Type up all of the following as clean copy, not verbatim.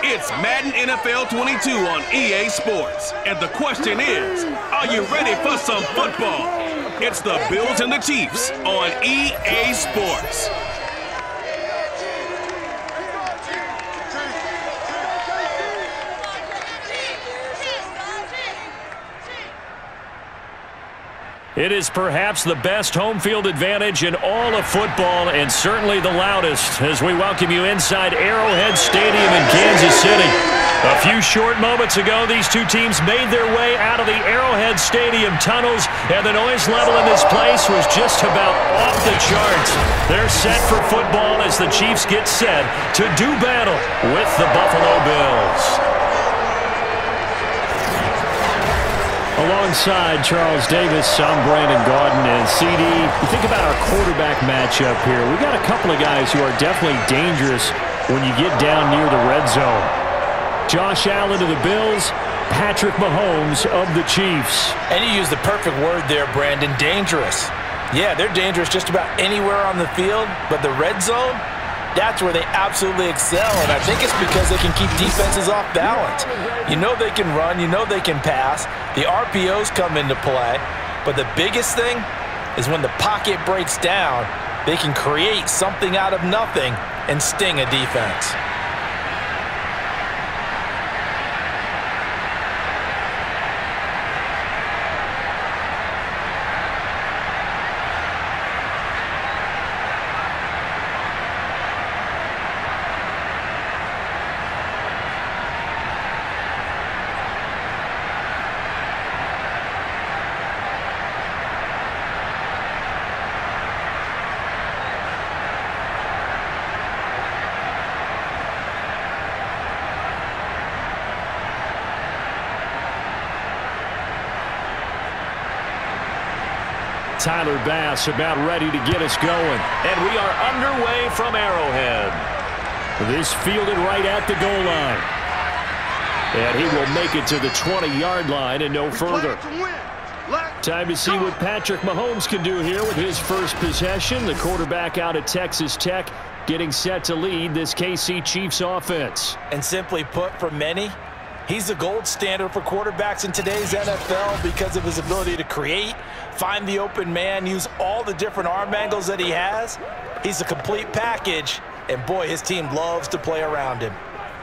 It's Madden NFL 22 on EA Sports. And the question is, are you ready for some football? It's the Bills and the Chiefs on EA Sports. It is perhaps the best home field advantage in all of football, and certainly the loudest, as we welcome you inside Arrowhead Stadium in Kansas City. A few short moments ago, these two teams made their way out of the Arrowhead Stadium tunnels, and the noise level in this place was just about off the charts. They're set for football as the Chiefs get set to do battle with the Buffalo Bills. Alongside Charles Davis, I'm Brandon Gaudin, and CD, you think about our quarterback matchup here. We got a couple of guys who are definitely dangerous when you get down near the red zone. Josh Allen of the Bills, Patrick Mahomes of the Chiefs. And you used the perfect word there, Brandon, dangerous. Yeah, they're dangerous just about anywhere on the field, but the red zone, that's where they absolutely excel, and I think it's because they can keep defenses off balance. You know they can run, you know they can pass. The RPOs come into play, but the biggest thing is when the pocket breaks down, they can create something out of nothing and sting a defense. Tyler Bass about ready to get us going. And we are underway from Arrowhead. This fielded right at the goal line. And he will make it to the 20-yard line and no further. Time to see what Patrick Mahomes can do here with his first possession. The quarterback out of Texas Tech getting set to lead this KC Chiefs offense. And simply put, for many, he's the gold standard for quarterbacks in today's NFL because of his ability to create, find the open man, use all the different arm angles that he has. He's a complete package, and boy, his team loves to play around him.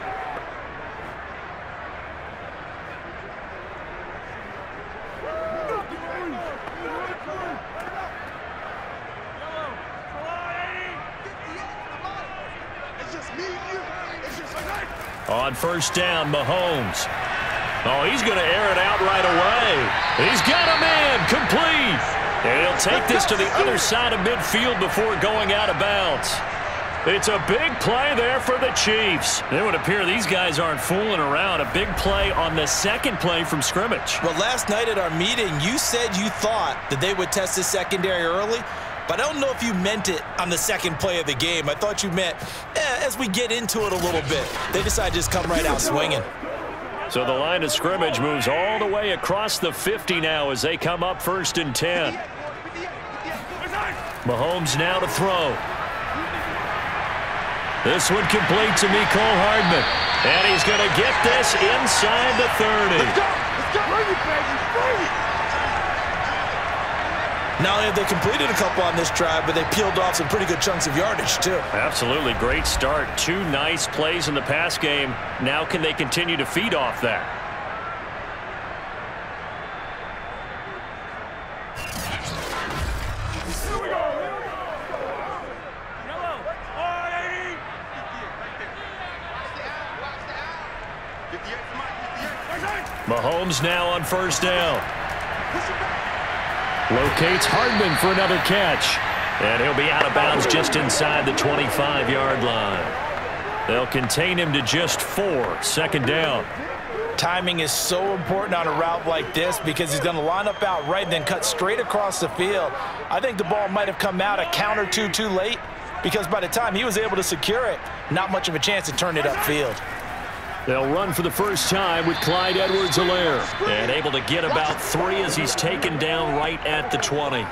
On first down, Mahomes. Oh, he's going to air it out right away. He's got a man complete. And he'll take this to the other side of midfield before going out of bounds. It's a big play there for the Chiefs. It would appear these guys aren't fooling around. A big play on the second play from scrimmage. Well, last night at our meeting, you said you thought that they would test the secondary early, but I don't know if you meant it on the second play of the game. I thought you meant as we get into it a little bit. They decided to just come right out swinging. So the line of scrimmage moves all the way across the 50 now as they come up 1st and 10. Mahomes now to throw. This one complete to Mecole Hardman. And he's going to get this inside the 30. Let's go! Let's go! Bring it, baby! Bring it! Not only have they completed a couple on this drive, but they peeled off some pretty good chunks of yardage, too. Absolutely. Great start. 2 nice plays in the pass game. Now can they continue to feed off that? Mahomes now on first down. Locates Hardman for another catch. And he'll be out of bounds just inside the 25-yard line. They'll contain him to just 4. 2nd down. Timing is so important on a route like this because he's going to line up out right and then cut straight across the field. I think the ball might have come out a count or two too late because by the time he was able to secure it, not much of a chance to turn it upfield. They'll run for the first time with Clyde Edwards-Helaire. And able to get about 3 as he's taken down right at the 20.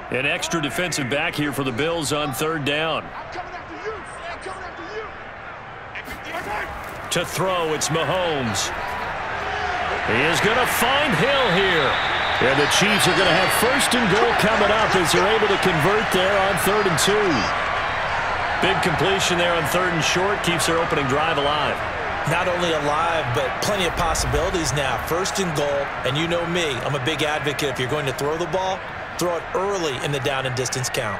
An extra defensive back here for the Bills on third down. To throw, it's Mahomes. He is going to find Hill here. And the Chiefs are going to have first and goal coming up as they're able to convert there on 3rd and 2. Big completion there on 3rd and short keeps their opening drive alive. Not only alive, but plenty of possibilities now. 1st and goal, and you know me, I'm a big advocate. If you're going to throw the ball, throw it early in the down and distance count.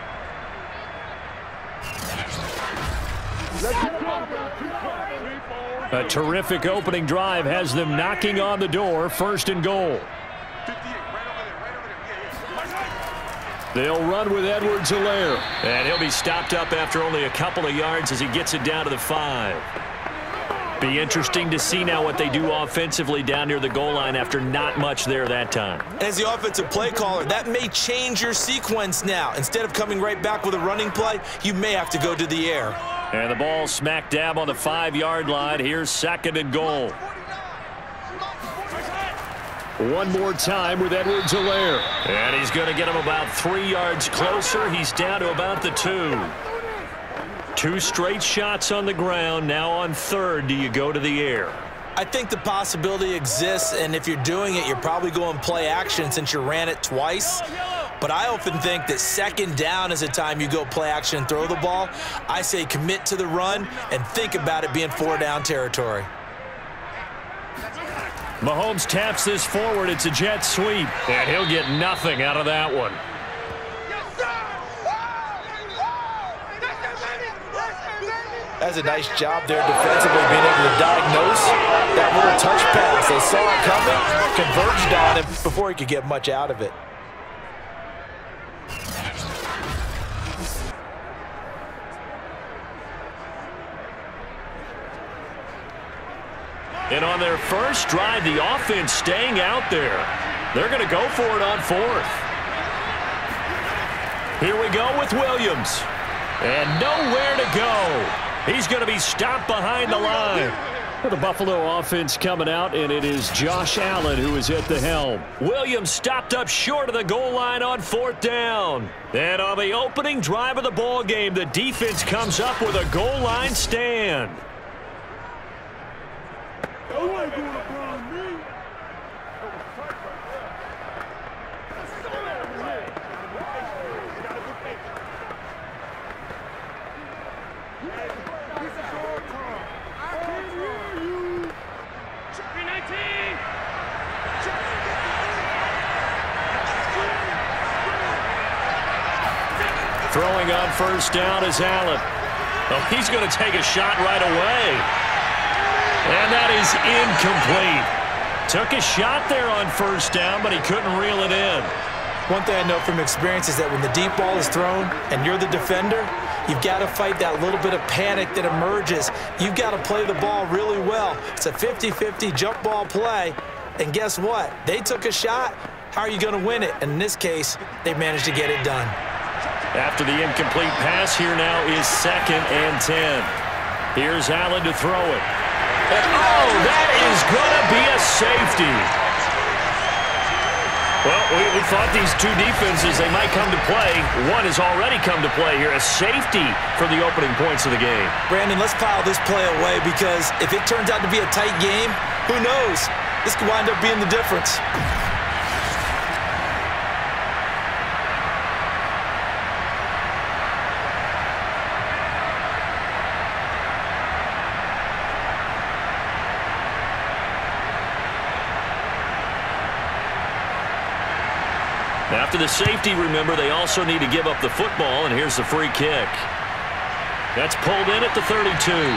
A terrific opening drive has them knocking on the door. 1st and goal. They'll run with Edwards-Helaire. And he'll be stopped up after only a couple of yards as he gets it down to the 5. Be interesting to see now what they do offensively down near the goal line after not much there that time. As the offensive play caller, that may change your sequence now. Instead of coming right back with a running play, you may have to go to the air. And the ball smack dab on the 5-yard line. Here's 2nd and goal. One more time with Edwards-Helaire. And he's going to get him about 3 yards closer. He's down to about the 2. 2 straight shots on the ground. Now on 3rd, do you go to the air? I think the possibility exists, and if you're doing it, you're probably going play action since you ran it twice. But I often think that 2nd down is a time you go play action and throw the ball. I say commit to the run and think about it being 4-down territory. Mahomes taps this forward. It's a jet sweep, and he'll get nothing out of that one. That's a nice job there defensively, being able to diagnose that little touch pass. They saw it coming, converged on him before he could get much out of it. And on their first drive, the offense staying out there. They're going to go for it on 4th. Here we go with Williams. And nowhere to go. He's going to be stopped behind the line. For the Buffalo offense coming out, and it is Josh Allen who is at the helm. Williams stopped up short of the goal line on 4th down. And on the opening drive of the ball game, the defense comes up with a goal line stand. Throwing on 1st down is Allen. Oh, he's going to take a shot right away. And that is incomplete. Took a shot there on 1st down, but he couldn't reel it in. One thing I know from experience is that when the deep ball is thrown and you're the defender, you've got to fight that little bit of panic that emerges. You've got to play the ball really well. It's a 50-50 jump ball play. And guess what? They took a shot. How are you going to win it? And in this case, they managed to get it done. After the incomplete pass, here now is 2nd and 10. Here's Allen to throw it. And oh, that is going to be a safety. Well, we thought these two defenses, they might come to play. One has already come to play here. A safety for the opening points of the game. Brandon, let's pile this play away because if it turns out to be a tight game, who knows? This could wind up being the difference. After the safety, remember, they also need to give up the football, and here's the free kick. That's pulled in at the 32.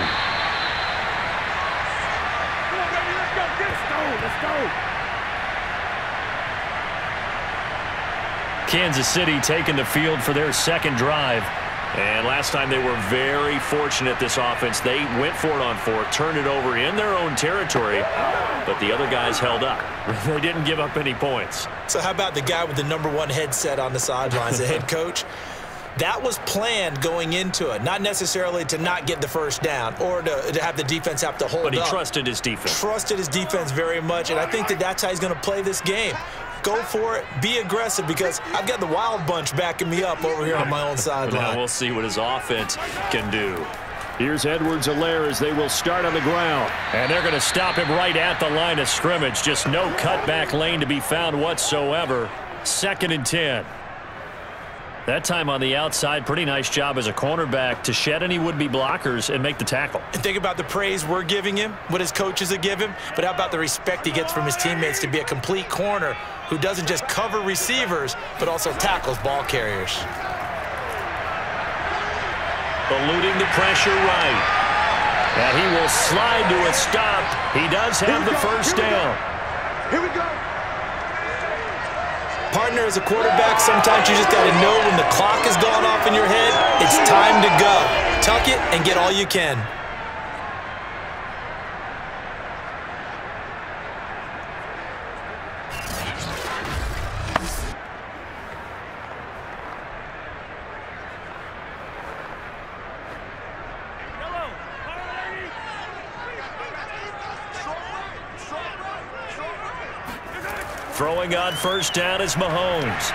Kansas City taking the field for their 2nd drive. And last time they were very fortunate, this offense. They went for it on 4th, turned it over in their own territory, but the other guys held up. They didn't give up any points. So how about the guy with the #1 headset on the sidelines, the head coach? That was planned going into it, not necessarily to not get the 1st down or to have the defense have to hold up. But he trusted his defense. Trusted his defense very much, and I think that that's how he's going to play this game. go for it, be aggressive, because I've got the wild bunch backing me up over here on my own sideline. Now we'll see what his offense can do. Here's Edwards-Helaire as they will start on the ground. And they're going to stop him right at the line of scrimmage. Just no cutback lane to be found whatsoever. 2nd and 10. That time on the outside, pretty nice job as a cornerback to shed any would-be blockers and make the tackle. And think about the praise we're giving him, what his coaches have given him, but how about the respect he gets from his teammates to be a complete corner who doesn't just cover receivers, but also tackles ball carriers. Eluding the pressure right. And he will slide to a stop. He does have the first down. Here we go. Partner, as a quarterback, sometimes you just got to know when the clock has gone off in your head, it's time to go. Tuck it and get all you can. Throwing on first down is Mahomes.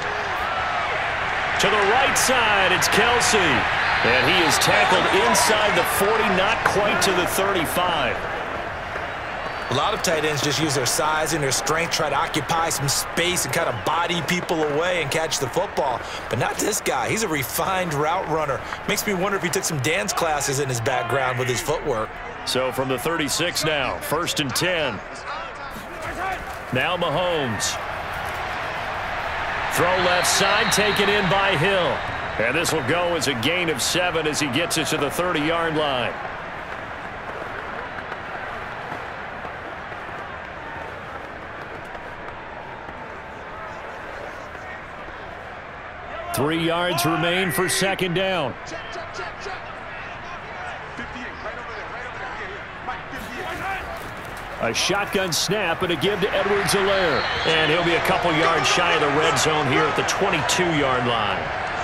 To the right side, it's Kelsey. And he is tackled inside the 40, not quite to the 35. A lot of tight ends just use their size and their strength, try to occupy some space and kind of body people away and catch the football. But not this guy. He's a refined route runner. Makes me wonder if he took some dance classes in his background with his footwork. So from the 36 now, 1st and 10. Now Mahomes. Throw left side, taken in by Hill. And this will go as a gain of 7 as he gets it to the 30-yard line. Three yards remain for 2nd down. Check. 58, right over there. Mike, 58. A shotgun snap and a give to Edwards-Helaire. And he'll be a couple yards shy of the red zone here at the 22-yard line.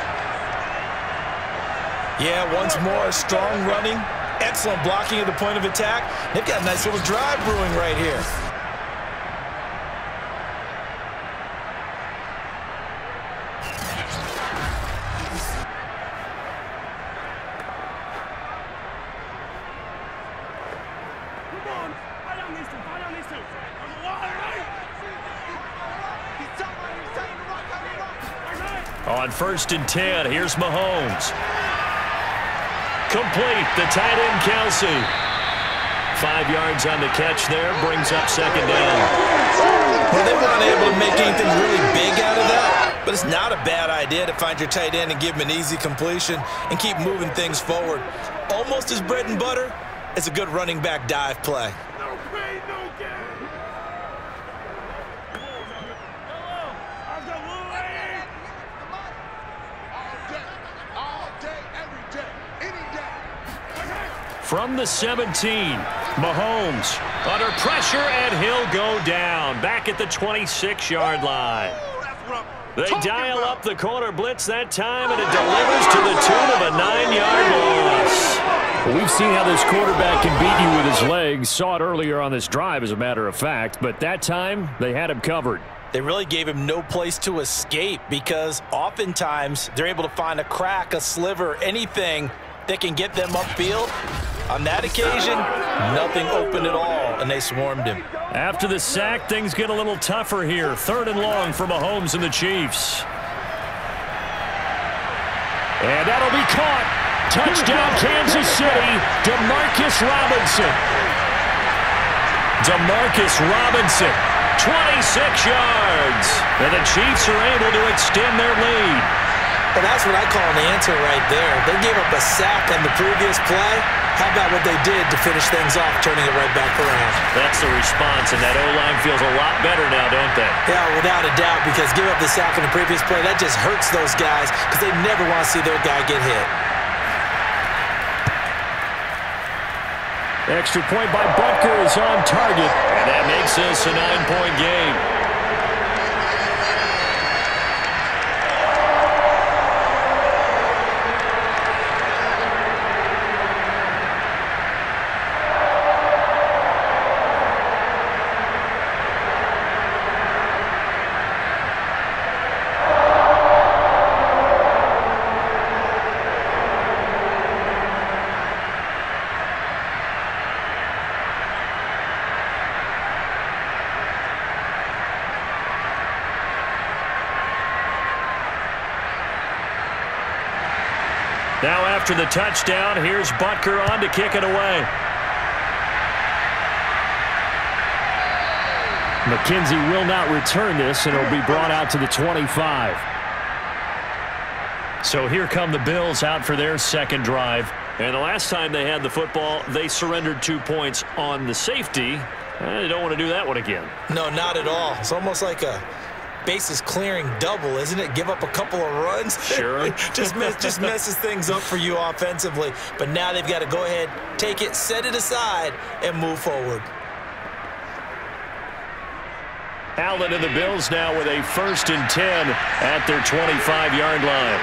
Yeah, once more, strong running, excellent blocking at the point of attack. They've got a nice little drive brewing right here. On 1st and 10, here's Mahomes. Complete, the tight end Kelsey. 5 yards on the catch there, brings up 2nd down. Well, they weren't able to make anything really big out of that, but it's not a bad idea to find your tight end and give him an easy completion and keep moving things forward. Almost as bread and butter, it's a good running back dive play. No pain, no gain. From the 17, Mahomes under pressure, and he'll go down back at the 26-yard line. They dial up the corner blitz that time, and it delivers to the tune of a 9-yard loss. Well, we've seen how this quarterback can beat you with his legs. Saw it earlier on this drive, as a matter of fact, but that time they had him covered. They really gave him no place to escape because oftentimes they're able to find a crack, a sliver, anything that can get them upfield. On that occasion, nothing open at all, and they swarmed him. After the sack, things get a little tougher here. 3rd and long for Mahomes and the Chiefs. And that'll be caught. Touchdown, Kansas City. Demarcus Robinson. Demarcus Robinson, 26 yards. And the Chiefs are able to extend their lead. Well, that's what I call an answer right there. They gave up a sack on the previous play. How about what they did to finish things off, turning it right back around? That's the response, and that O-line feels a lot better now, don't they? Yeah, without a doubt, because give up the sack on the previous play, that just hurts those guys because they never want to see their guy get hit. Extra point by Butker is on target, and that makes this a 9-point game. Now after the touchdown, here's Butker on to kick it away. McKenzie will not return this, and it'll be brought out to the 25. So here come the Bills out for their second drive. And the last time they had the football, they surrendered 2 points on the safety. They don't want to do that one again. No, not at all. It's almost like a bases clearing double, isn't it? Give up a couple of runs. Sure. just messes things up for you offensively. But now they've got to go ahead, take it, set it aside, and move forward. Allen and the Bills now with a 1st and 10 at their 25-yard line.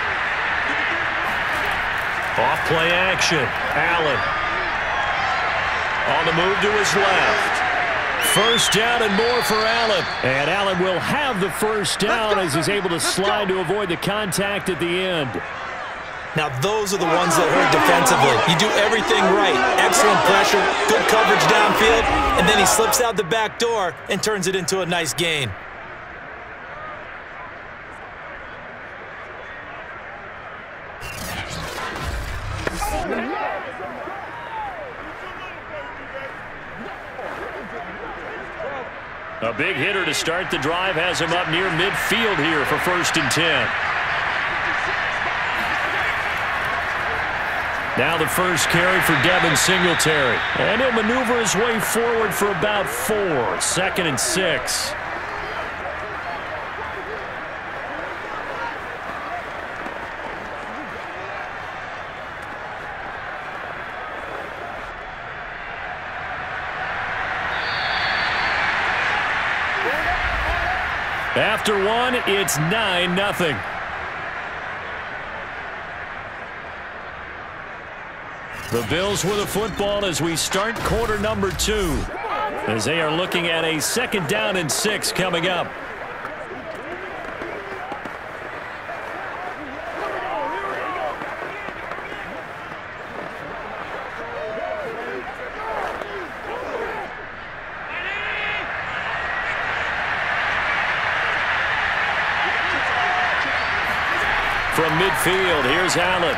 Off play action. Allen on the move to his left. 1st down and more for Allen. And Allen will have the 1st down as he's able to slide to avoid the contact at the end. Now, those are the ones that hurt defensively. You do everything right. Excellent pressure, good coverage downfield, and then he slips out the back door and turns it into a nice gain. A big hitter to start the drive has him up near midfield here for 1st and 10. Now the first carry for Devin Singletary. And he'll maneuver his way forward for about 4. 2nd and 6. After 1, it's 9-0. The Bills with the football as we start quarter number 2. As they are looking at a 2nd down and 6 coming up. From midfield, here's Allen.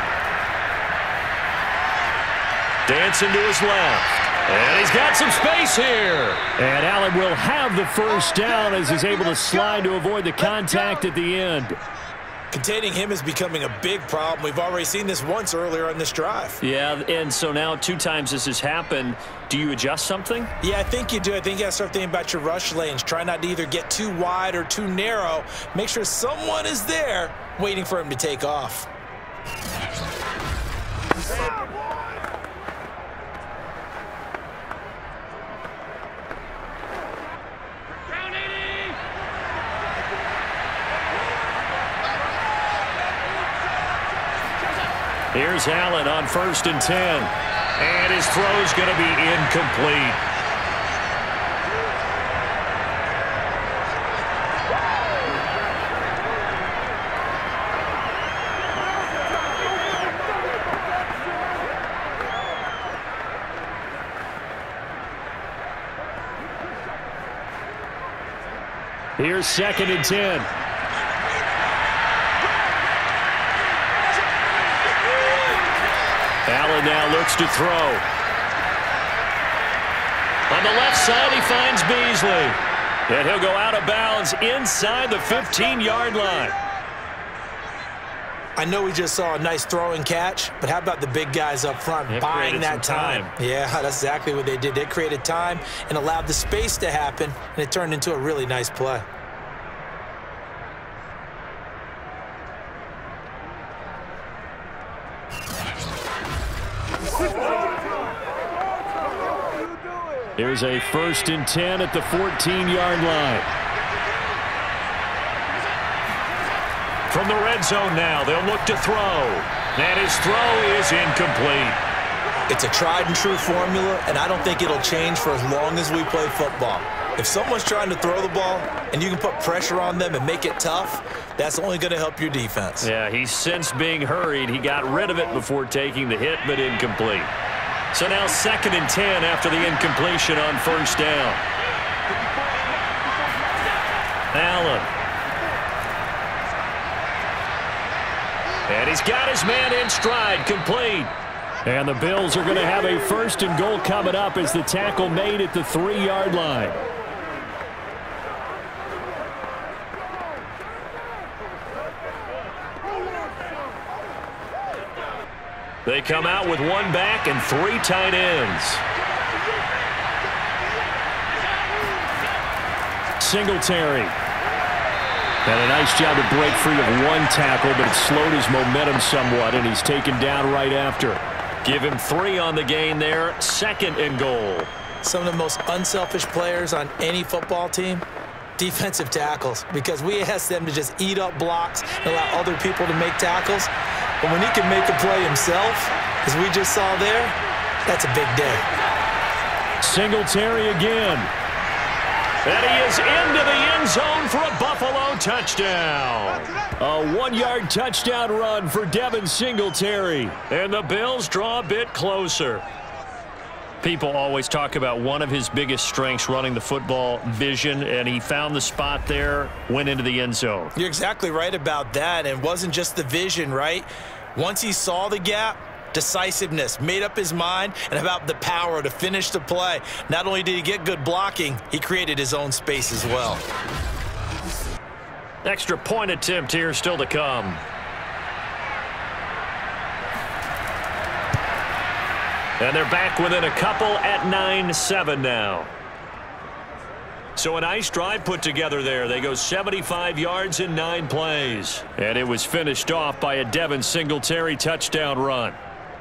Dancing to his left. And he's got some space here. And Allen will have the 1st down as he's able to slide to avoid the contact at the end. Containing him is becoming a big problem. We've already seen this once earlier on this drive. Yeah, and so now 2 times this has happened. Do you adjust something? Yeah, I think you do. I think you got to start thinking about your rush lanes. Try not to either get too wide or too narrow. Make sure someone is there waiting for him to take off. Here's Allen on 1st and 10. And his throw's going to be incomplete. Here's 2nd and 10. Allen now looks to throw. On the left side, he finds Beasley. And he'll go out of bounds inside the 15-yard line. I know we just saw a nice throwing catch, but how about the big guys up front buying that time? Yeah, that's exactly what they did. They created time and allowed the space to happen, and it turned into a really nice play. Here's a 1st and 10 at the 14-yard line. From the red zone now, they'll look to throw. And his throw is incomplete. It's a tried and true formula, and I don't think it'll change for as long as we play football. If someone's trying to throw the ball and you can put pressure on them and make it tough, that's only going to help your defense. Yeah, he sensed being hurried. He got rid of it before taking the hit, but incomplete. So now 2nd and 10 after the incompletion on 1st down. Allen. And he's got his man in stride, complete. And the Bills are going to have a 1st and goal coming up as the tackle made at the 3-yard line. They come out with 1 back and 3 tight ends. Singletary. And a nice job to break free of 1 tackle, but it slowed his momentum somewhat, and he's taken down right after. Give him 3 on the gain there, 2nd and goal. Some of the most unselfish players on any football team, defensive tackles, because we ask them to just eat up blocks and allow other people to make tackles. But when he can make a play himself, as we just saw there, that's a big day. Singletary again. And he is into the end zone for a Buffalo touchdown. A 1-yard touchdown run for Devin Singletary. And the Bills draw a bit closer. People always talk about one of his biggest strengths running the football, vision, and he found the spot there, went into the end zone. You're exactly right about that, and it wasn't just the vision, right? Once he saw the gap, decisiveness, made up his mind, and about the power to finish the play. Not only did he get good blocking, he created his own space as well. Extra point attempt here still to come. And they're back within a couple at 9-7 now. So a nice drive put together there. They go 75 yards in 9 plays. And it was finished off by a Devin Singletary touchdown run.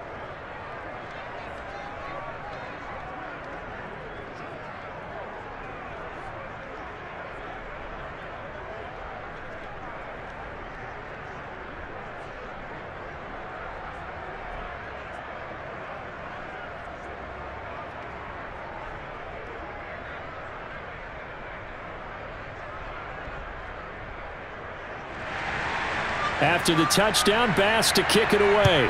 After the touchdown, Bass to kick it away.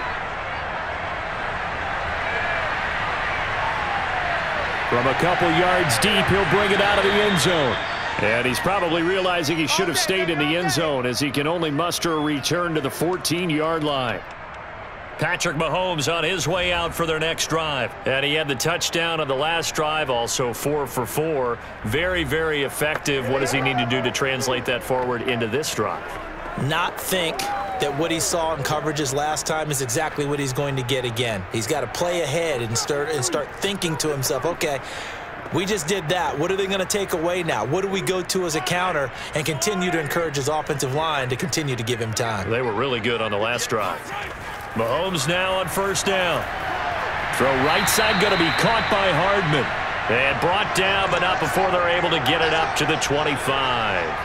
From a couple yards deep, he'll bring it out of the end zone. And he's probably realizing he should have stayed in the end zone as he can only muster a return to the 14-yard line. Patrick Mahomes on his way out for their next drive. And he had the touchdown on the last drive, also 4 for 4. Very, very effective. What does he need to do to translate that forward into this drive? Not think that what he saw in coverages last time is exactly what he's going to get again. He's got to play ahead and start thinking to himself, okay, we just did that. What are they going to take away now? What do we go to as a counter? And continue to encourage his offensive line to continue to give him time. They were really good on the last drive. Mahomes now on 1st down. Throw right side going to be caught by Hardman. And brought down, but not before they're able to get it up to the 25.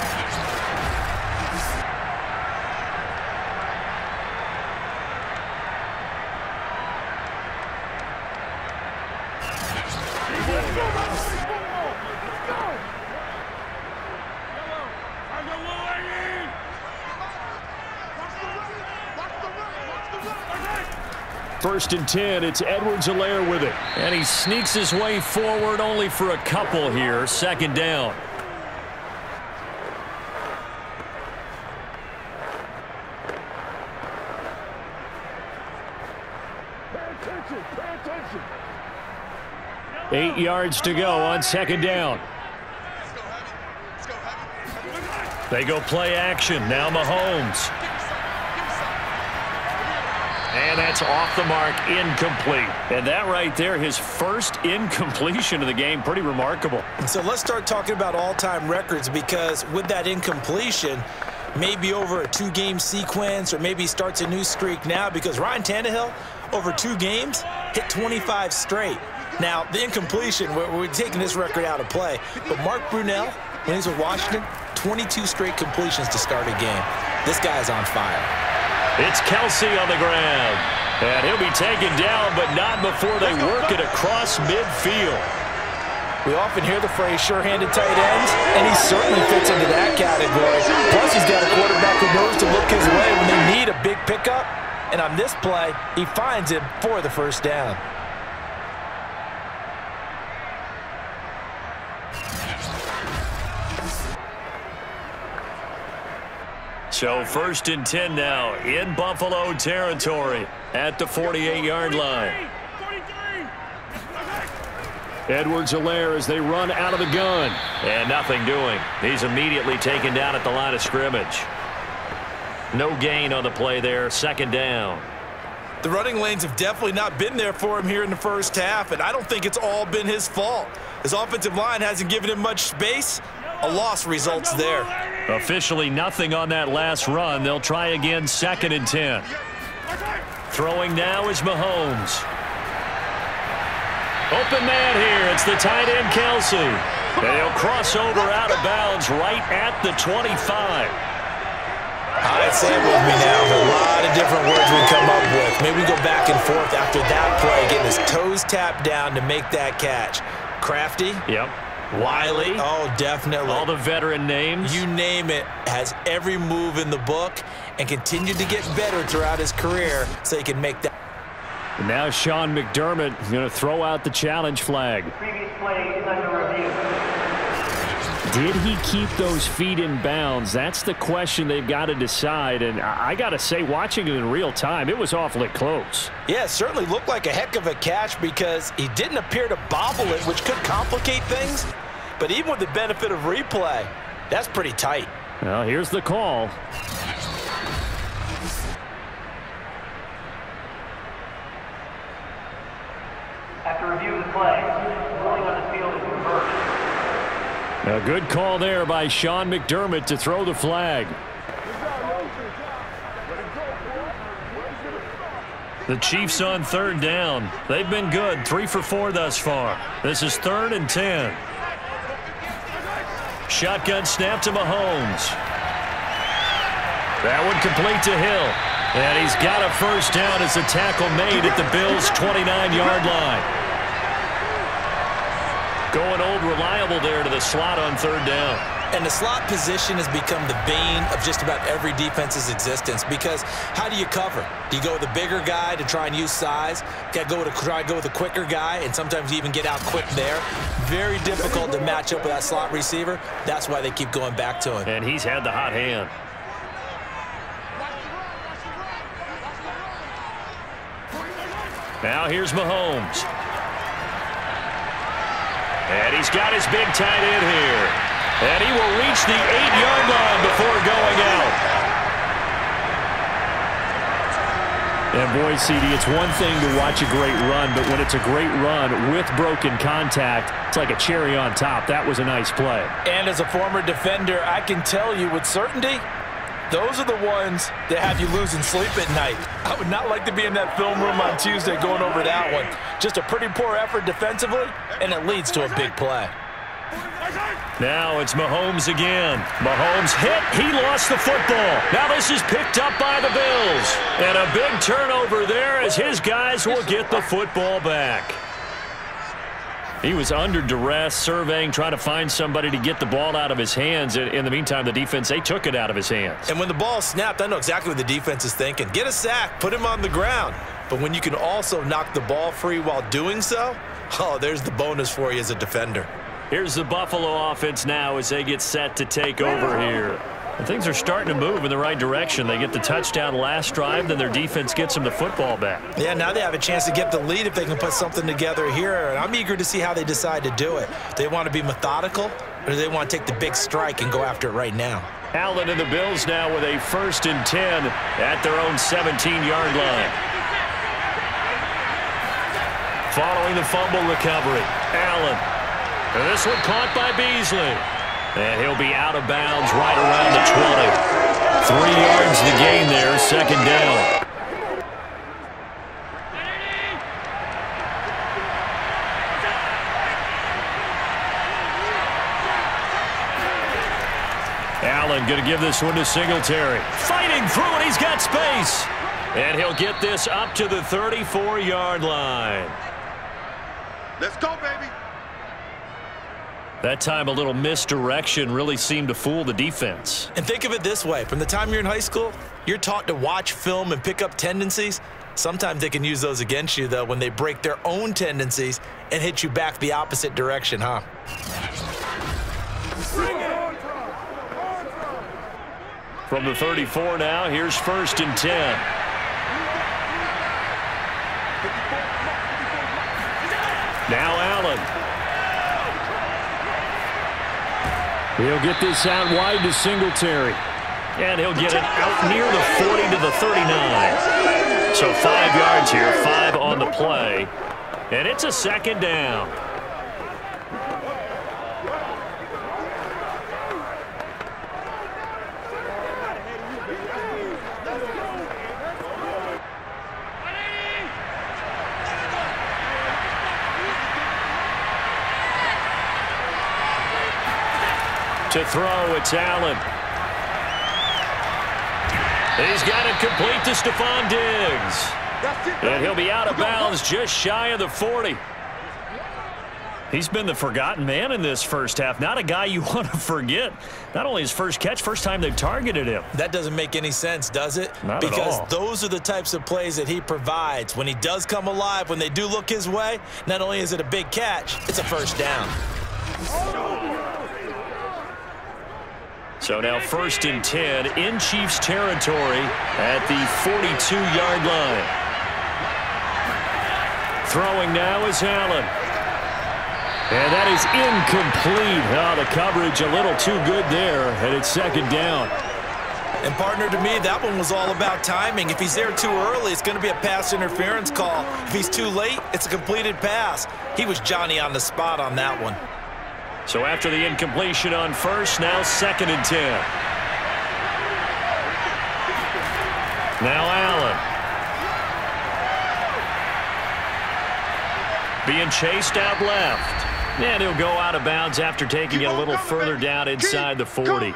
First and 10, it's Edwards-Helaire with it. And he sneaks his way forward only for a couple here. 2nd down. Pay attention. 8 yards to go on 2nd down. They go play action. Now Mahomes. And that's off the mark, incomplete. And that right there, his first incompletion of the game, pretty remarkable. So let's start talking about all-time records, because with that incompletion, maybe over a 2-game sequence, or maybe starts a new streak now, because Ryan Tannehill, over 2 games, hit 25 straight. Now, the incompletion, we're taking this record out of play, but Mark Brunell, when he's with Washington, 22 straight completions to start a game. This guy's on fire. It's Kelsey on the ground. And he'll be taken down, but not before they work it across midfield. We often hear the phrase sure-handed tight ends, and he certainly fits into that category. Plus, he's got a quarterback who knows to look his way when they need a big pickup. And on this play, he finds him for the 1st down. So 1st and 10 now in Buffalo territory at the 48-yard line. Edwards-Helaire as they run out of the gun. And nothing doing. He's immediately taken down at the line of scrimmage. No gain on the play there. 2nd down. The running lanes have definitely not been there for him here in the first half, and I don't think it's all been his fault. His offensive line hasn't given him much space. A loss results there. Officially nothing on that last run. They'll try again 2nd and 10. Throwing now is Mahomes. Open man here. It's the tight end, Kelsey. And he'll cross over out of bounds right at the 25. All right, say it with me now. A lot of different words we come up with. Maybe we go back and forth after that play, getting his toes tapped down to make that catch. Crafty. Yep. Wiley. Oh, definitely. All the veteran names. You name it. Has every move in the book and continued to get better throughout his career so he can make that. And now Sean McDermott is going to throw out the challenge flag. Previous play is under review. Did he keep those feet in bounds? That's the question they've got to decide. And I got to say, watching it in real time, it was awfully close. Yeah, it certainly looked like a heck of a catch because he didn't appear to bobble it, which could complicate things. But even with the benefit of replay, that's pretty tight. Well, here's the call. After review of the play, ruling on the field is reversed. A good call there by Sean McDermott to throw the flag. The Chiefs on 3rd down. They've been good, 3 for 4 thus far. This is 3rd and 10. Shotgun snap to Mahomes. That one complete to Hill. And he's got a 1st down as the tackle made at the Bills' 29-yard line. Going old reliable there to the slot on 3rd down. And the slot position has become the bane of just about every defense's existence because how do you cover? Do you go with a bigger guy to try and use size? Got to try to go with a quicker guy, and sometimes you even get out quick there. Very difficult to match up with that slot receiver. That's why they keep going back to him. And he's had the hot hand. Now here's Mahomes. And he's got his big tight end here. And he will reach the 8-yard line before going out. And boy, CD, it's one thing to watch a great run, but when it's a great run with broken contact, it's like a cherry on top. That was a nice play. And as a former defender, I can tell you with certainty, those are the ones that have you losing sleep at night. I would not like to be in that film room on Tuesday going over that one. Just a pretty poor effort defensively, and it leads to a big play. Now it's Mahomes again. Mahomes hit. He lost the football. Now this is picked up by the Bills. And a big turnover there as his guys will get the football back. He was under duress, surveying, trying to find somebody to get the ball out of his hands. In the meantime, the defense, they took it out of his hands. And when the ball snapped, I know exactly what the defense is thinking. Get a sack, put him on the ground. But when you can also knock the ball free while doing so, oh, there's the bonus for you as a defender. Here's the Buffalo offense now as they get set to take over here. And things are starting to move in the right direction. They get the touchdown last drive, then their defense gets them the football back. Yeah, now they have a chance to get the lead if they can put something together here. And I'm eager to see how they decide to do it. Do they want to be methodical, or do they want to take the big strike and go after it right now? Allen and the Bills now with a 1st and 10 at their own 17-yard line. Following the fumble recovery, Allen. And this one caught by Beasley. And he'll be out of bounds right around the 20. 3 yards to gain there, 2nd down. Allen going to give this one to Singletary. Fighting through it, he's got space. And he'll get this up to the 34-yard line. Let's go, baby. That time a little misdirection really seemed to fool the defense. And think of it this way. From the time you're in high school, you're taught to watch film and pick up tendencies. Sometimes they can use those against you, though, when they break their own tendencies and hit you back the opposite direction, huh? From the 34 now, here's 1st and 10. Now Allen. He'll get this out wide to Singletary. And he'll get it out near the 40 to the 39. So 5 yards here, 5 on the play. And it's a 2nd down. To throw, it's Allen. He's got it complete to Stephon Diggs. And he'll be out of bounds just shy of the 40. He's been the forgotten man in this first half. Not a guy you want to forget. Not only his first catch, first time they've targeted him. That doesn't make any sense, does it? Not at all. Because those are the types of plays that he provides. When he does come alive, when they do look his way, not only is it a big catch, it's a first down. So now 1st and 10 in Chiefs territory at the 42-yard line. Throwing now is Allen. And that is incomplete. Oh, the coverage a little too good there, and it's 2nd down. And, partner, to me, that one was all about timing. If he's there too early, it's going to be a pass interference call. If he's too late, it's a completed pass. He was Johnny on the spot on that one. So after the incompletion on 1st, now 2nd and 10. Now Allen. Being chased out left. And he'll go out of bounds after taking it a little further down inside the 40.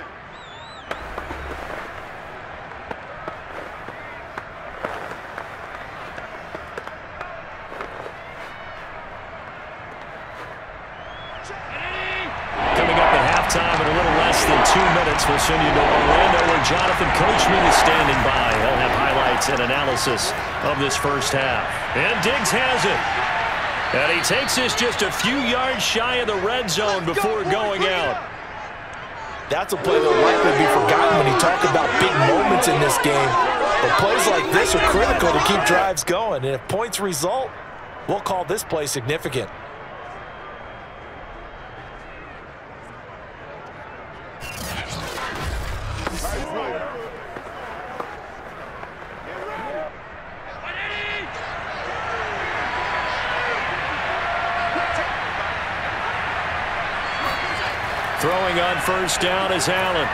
Time in a little less than 2 minutes. We'll send you to Orlando where Jonathan Coachman is standing by. He'll have highlights and analysis of this first half. And Diggs has it. And he takes this just a few yards shy of the red zone before going out. That's a play that will likely be forgotten when you talk about big moments in this game. But plays like this are critical to keep drives going. And if points result, we'll call this play significant. Throwing on 1st down is Allen.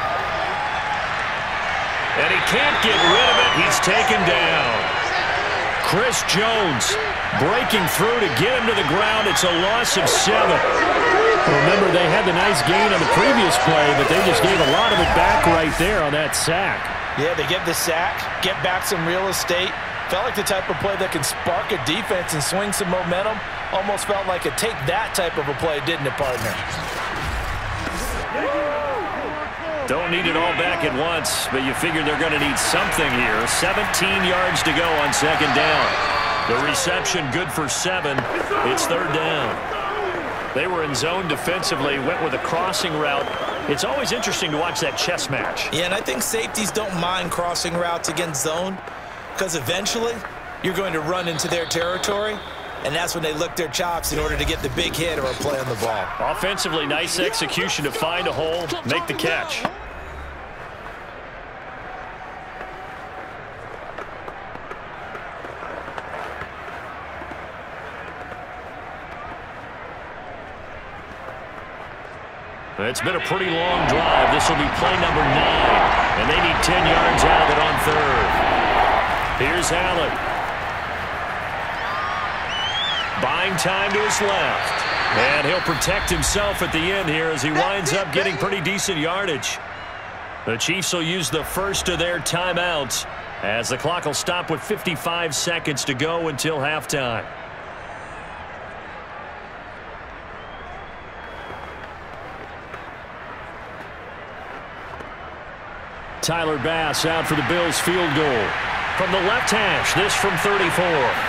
And he can't get rid of it. He's taken down. Chris Jones breaking through to get him to the ground. It's a loss of 7. Remember, they had the nice gain on the previous play, but they just gave a lot of it back right there on that sack. Yeah, they get the sack, get back some real estate. Felt like the type of play that can spark a defense and swing some momentum. Almost felt like a take that type of a play, didn't it, partner? Don't need it all back at once, but you figure they're going to need something here. 17 yards to go on 2nd down. The reception good for 7. It's 3rd down. They were in zone defensively, went with a crossing route. It's always interesting to watch that chess match. Yeah, and I think safeties don't mind crossing routes against zone because eventually you're going to run into their territory. And that's when they lick their chops in order to get the big hit or a play on the ball. Offensively, nice execution to find a hole, make the catch. It's been a pretty long drive. This will be play number 9. And they need 10 yards out of it on 3rd. Here's Allen. Buying time to his left. And he'll protect himself at the end here as he winds up getting pretty decent yardage. The Chiefs will use the first of their timeouts as the clock will stop with 55 seconds to go until halftime. Tyler Bass out for the Bills field goal. From the left hash, this from 34.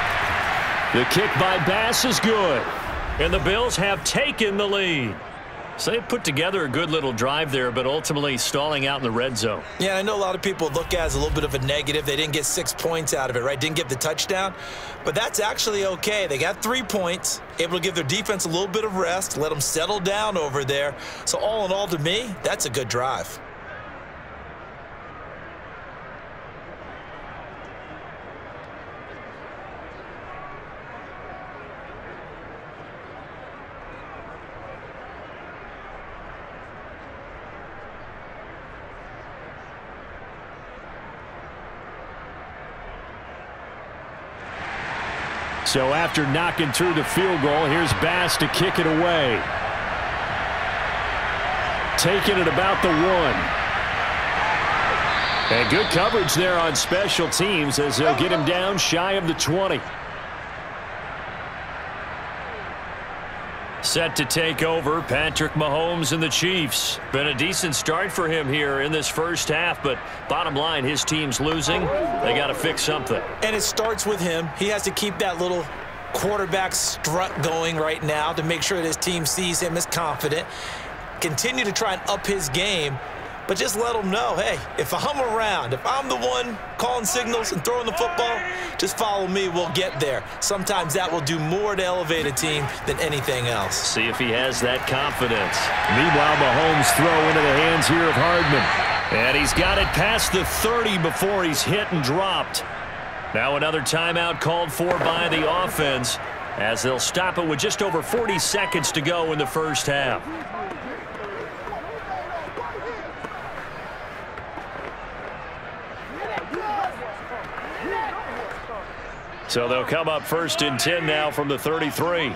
The kick by Bass is good. And the Bills have taken the lead. So they put together a good little drive there, but ultimately stalling out in the red zone. Yeah, I know a lot of people look at it as a little bit of a negative. They didn't get 6 points out of it, right? Didn't get the touchdown. But that's actually okay. They got 3 points, able to give their defense a little bit of rest, let them settle down over there. So all in all, to me, that's a good drive. So after knocking through the field goal, here's Bass to kick it away. Taking it about the 1. And good coverage there on special teams as they'll get him down shy of the 20. Set to take over, Patrick Mahomes and the Chiefs. Been a decent start for him here in this first half, but bottom line, his team's losing. They got to fix something. And it starts with him. He has to keep that little quarterback strut going right now to make sure that his team sees him as confident. Continue to try and up his game, but just let him know, hey, if I'm around, if I'm the one calling signals and throwing the football, just follow me, we'll get there. Sometimes that will do more to elevate a team than anything else. See if he has that confidence. Meanwhile, Mahomes throw into the hands here of Hardman. And he's got it past the 30 before he's hit and dropped. Now another timeout called for by the offense as they'll stop it with just over 40 seconds to go in the first half. So they'll come up 1st and 10 now from the 33.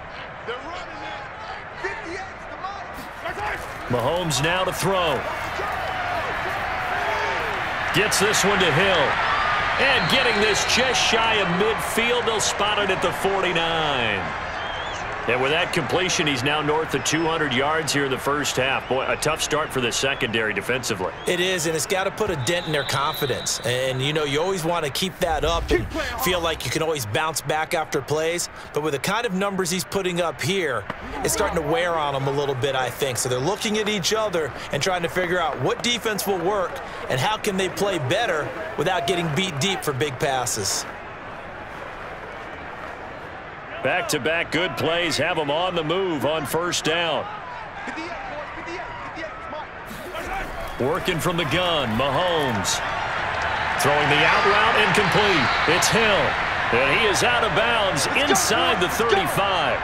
Mahomes now to throw. Gets this one to Hill. And getting this just shy of midfield, they'll spot it at the 49. And with that completion, he's now north of 200 yards here in the first half. Boy, a tough start for the secondary defensively. It is, and it's got to put a dent in their confidence. And, you know, you always want to keep that up and feel like you can always bounce back after plays. But with the kind of numbers he's putting up here, it's starting to wear on them a little bit, I think. So they're looking at each other and trying to figure out what defense will work and how can they play better without getting beat deep for big passes. Back-to-back good plays have them on the move on first down. Working from the gun, Mahomes. Throwing the out route incomplete. It's Hill. And he is out of bounds inside the 35.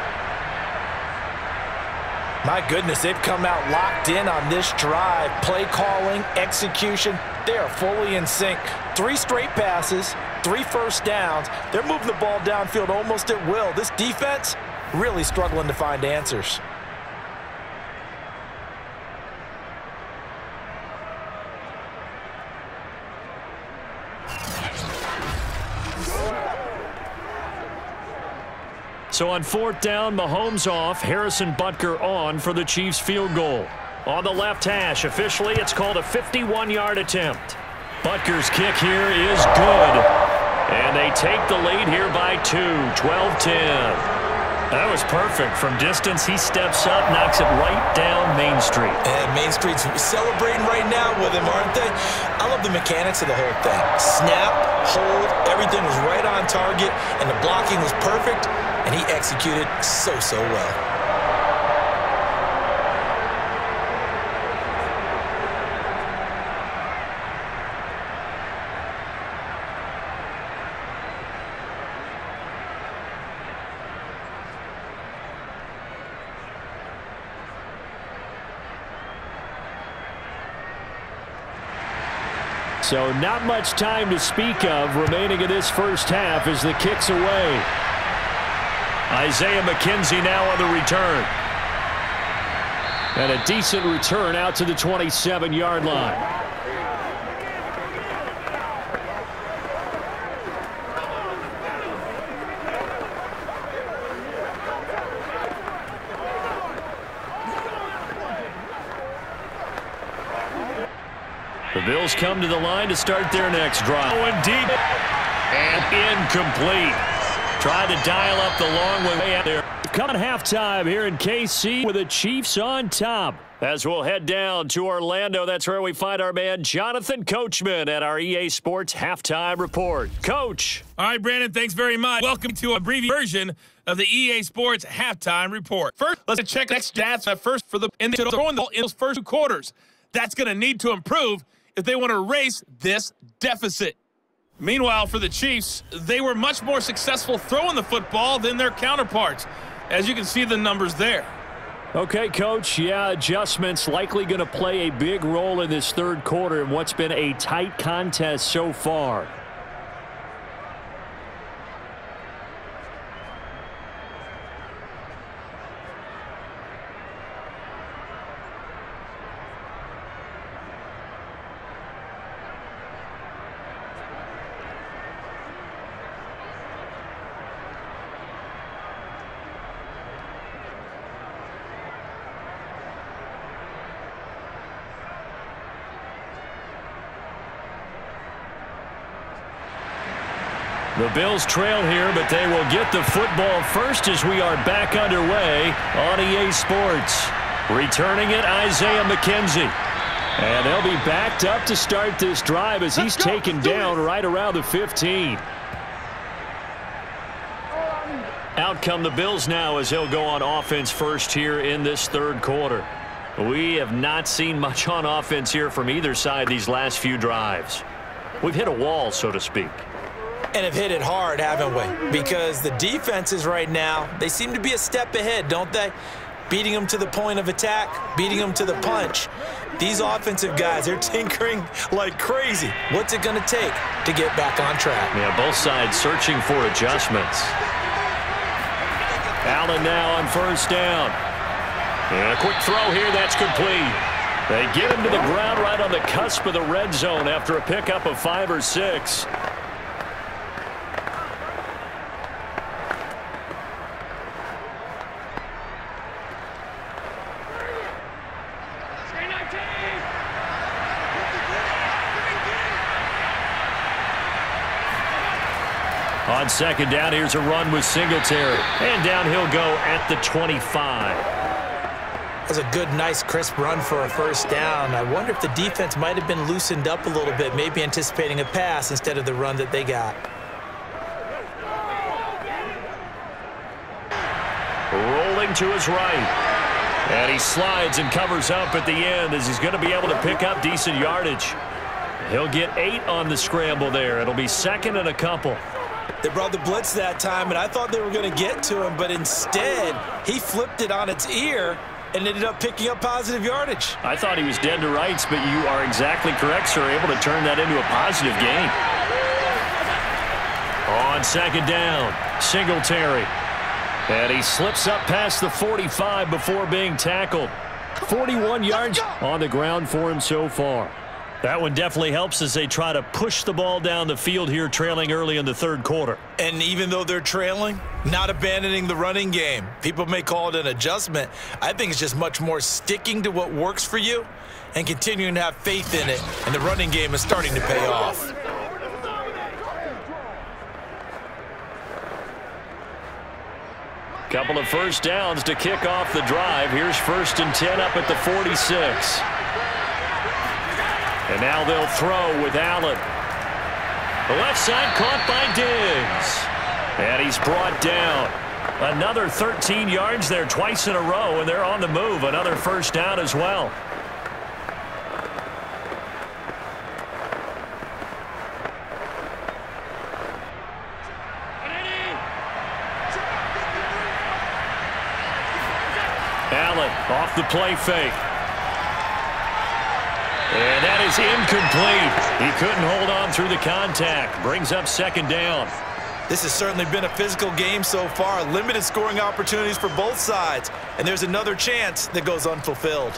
My goodness, they've come out locked in on this drive. Play calling, execution, they are fully in sync. 3 straight passes, 3 first downs. They're moving the ball downfield almost at will. This defense really struggling to find answers. So on 4th down, Mahomes off, Harrison Butker on for the Chiefs field goal. On the left hash, officially it's called a 51-yard attempt. Butker's kick here is good. And they take the lead here by 2, 12-10. That was perfect. From distance, he steps up, knocks it right down Main Street. And Main Street's celebrating right now with him, aren't they? I love the mechanics of the whole thing. Snap, hold, everything was right on target, and the blocking was perfect, and he executed so well. So not much time to speak of remaining in this first half as the kick's away. Isaiah McKenzie now on the return. And a decent return out to the 27-yard line. The Bills come to the line to start their next drive. Going deep and incomplete. Trying to dial up the long way out there. Coming halftime here in KC with the Chiefs on top. As we'll head down to Orlando, that's where we find our man Jonathan Coachman at our EA Sports Halftime Report. Coach. All right, Brandon, thanks very much. Welcome to a brief version of the EA Sports Halftime Report. First, let's check next stats first for the throwing the ball in those first 2 quarters. That's going to need to improve if they want to erase this deficit. Meanwhile, for the Chiefs, they were much more successful throwing the football than their counterparts, as you can see the numbers there. Okay, Coach, yeah, adjustments likely going to play a big role in this third quarter in what's been a tight contest so far. The Bills trail here, but they will get the football first as we are back underway on EA Sports. Returning it, Isaiah McKenzie. And they'll be backed up to start this drive as he's taken down right around the 15. Out come the Bills now as they'll go on offense first here in this third quarter. We have not seen much on offense here from either side these last few drives. We've hit a wall, so to speak. And have hit it hard, haven't we? Because the defenses right now, they seem to be a step ahead, don't they? Beating them to the point of attack, beating them to the punch. These offensive guys, they're tinkering like crazy. What's it going to take to get back on track? Yeah, both sides searching for adjustments. Allen now on first down. And a quick throw here, that's complete. They get him to the ground right on the cusp of the red zone after a pickup of 5 or 6. On second down, here's a run with Singletary. And down he'll go at the 25. That's a good, nice, crisp run for a first down. I wonder if the defense might have been loosened up a little bit, maybe anticipating a pass instead of the run that they got. Rolling to his right. And he slides and covers up at the end as he's going to be able to pick up decent yardage. He'll get 8 on the scramble there. It'll be second and a couple. They brought the blitz that time, and I thought they were going to get to him, but instead, he flipped it on its ear and ended up picking up positive yardage. I thought he was dead to rights, but you are exactly correct, sir. Able to turn that into a positive gain. On second down, Singletary. And he slips up past the 45 before being tackled. 41 yards on the ground for him so far. That one definitely helps as they try to push the ball down the field here, trailing early in the third quarter. And even though they're trailing, not abandoning the running game. People may call it an adjustment. I think it's just much more sticking to what works for you and continuing to have faith in it. And the running game is starting to pay off. Couple of first downs to kick off the drive. Here's 1st and 10 up at the 46. And now they'll throw with Allen. The left side caught by Diggs. And he's brought down. Another 13 yards there twice in a row, and they're on the move. Another first down as well. Allen off the play fake. And that is incomplete. He couldn't hold on through the contact. Brings up second down. This has certainly been a physical game so far. Limited scoring opportunities for both sides. And there's another chance that goes unfulfilled.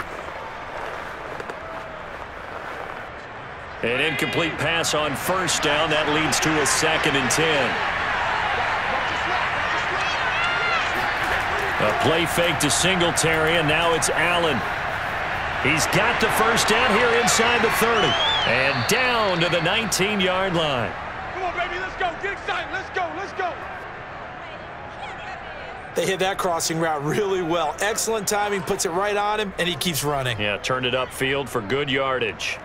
An incomplete pass on first down. That leads to a 2nd and 10. A play fake to Singletary, and now it's Allen. He's got the first down here inside the 30. And down to the 19-yard line. Come on, baby, let's go. Get excited. Let's go. Let's go. They hit that crossing route really well. Excellent timing, puts it right on him, and he keeps running. Yeah, turned it upfield for good yardage.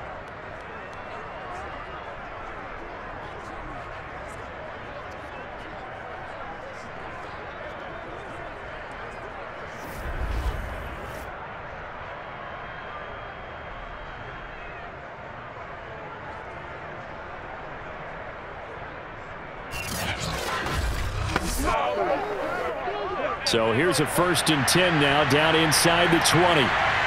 So here's a 1st and 10 now, down inside the 20.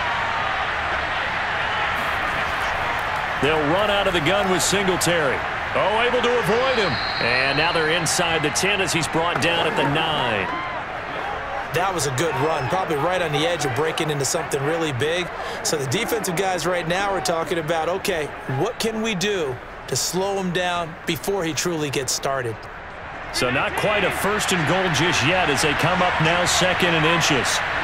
They'll run out of the gun with Singletary. Oh, able to avoid him. And now they're inside the 10 as he's brought down at the 9. That was a good run, probably right on the edge of breaking into something really big. So the defensive guys right now are talking about, okay, what can we do to slow him down before he truly gets started? So not quite a 1st and goal just yet as they come up now 2nd and inches.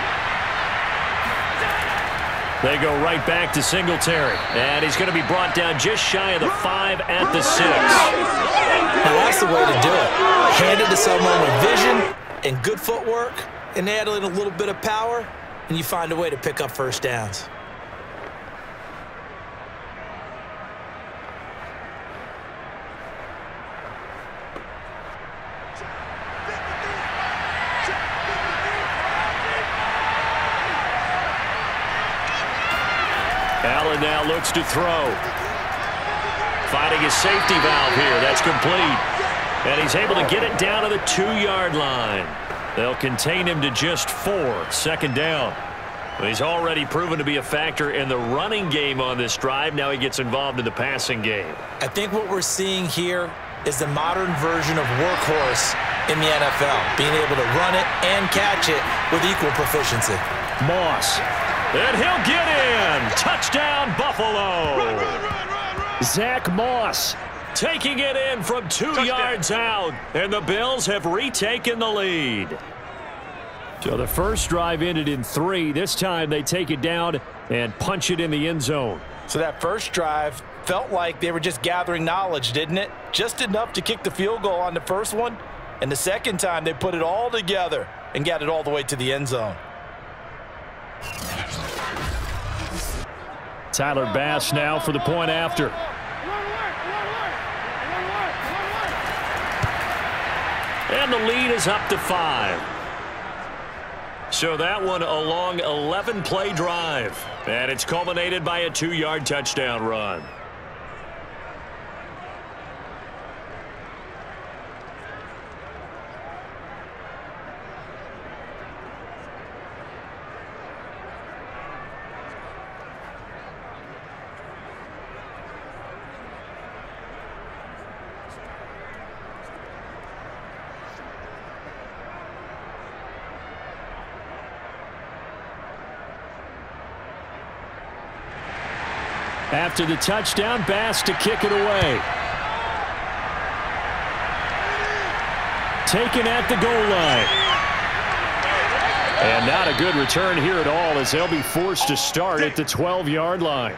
They go right back to Singletary. And he's going to be brought down just shy of the 5 at the 6. Now that's the way to do it. Hand it to someone with vision and good footwork and add in a little bit of power, and you find a way to pick up 1st downs. Allen now looks to throw. Finding his safety valve here. That's complete. And he's able to get it down to the 2-yard line. They'll contain him to just 4. 2nd down. He's already proven to be a factor in the running game on this drive. Now he gets involved in the passing game. I think what we're seeing here is the modern version of workhorse in the NFL, being able to run it and catch it with equal proficiency. Moss. And he'll get in. Touchdown, Buffalo. Zach Moss taking it in from 2 yards out. And the Bills have retaken the lead. So the first drive ended in 3. This time they take it down and punch it in the end zone. So that first drive felt like they were just gathering knowledge, didn't it? Just enough to kick the field goal on the first one. And the second time they put it all together and got it all the way to the end zone. Tyler Bass now for the point after. And the lead is up to 5. So that one a long 11-play drive. And it's culminated by a 2-yard touchdown run. After the touchdown, Bass to kick it away. Taken at the goal line. And not a good return here at all as they'll be forced to start at the 12-yard line.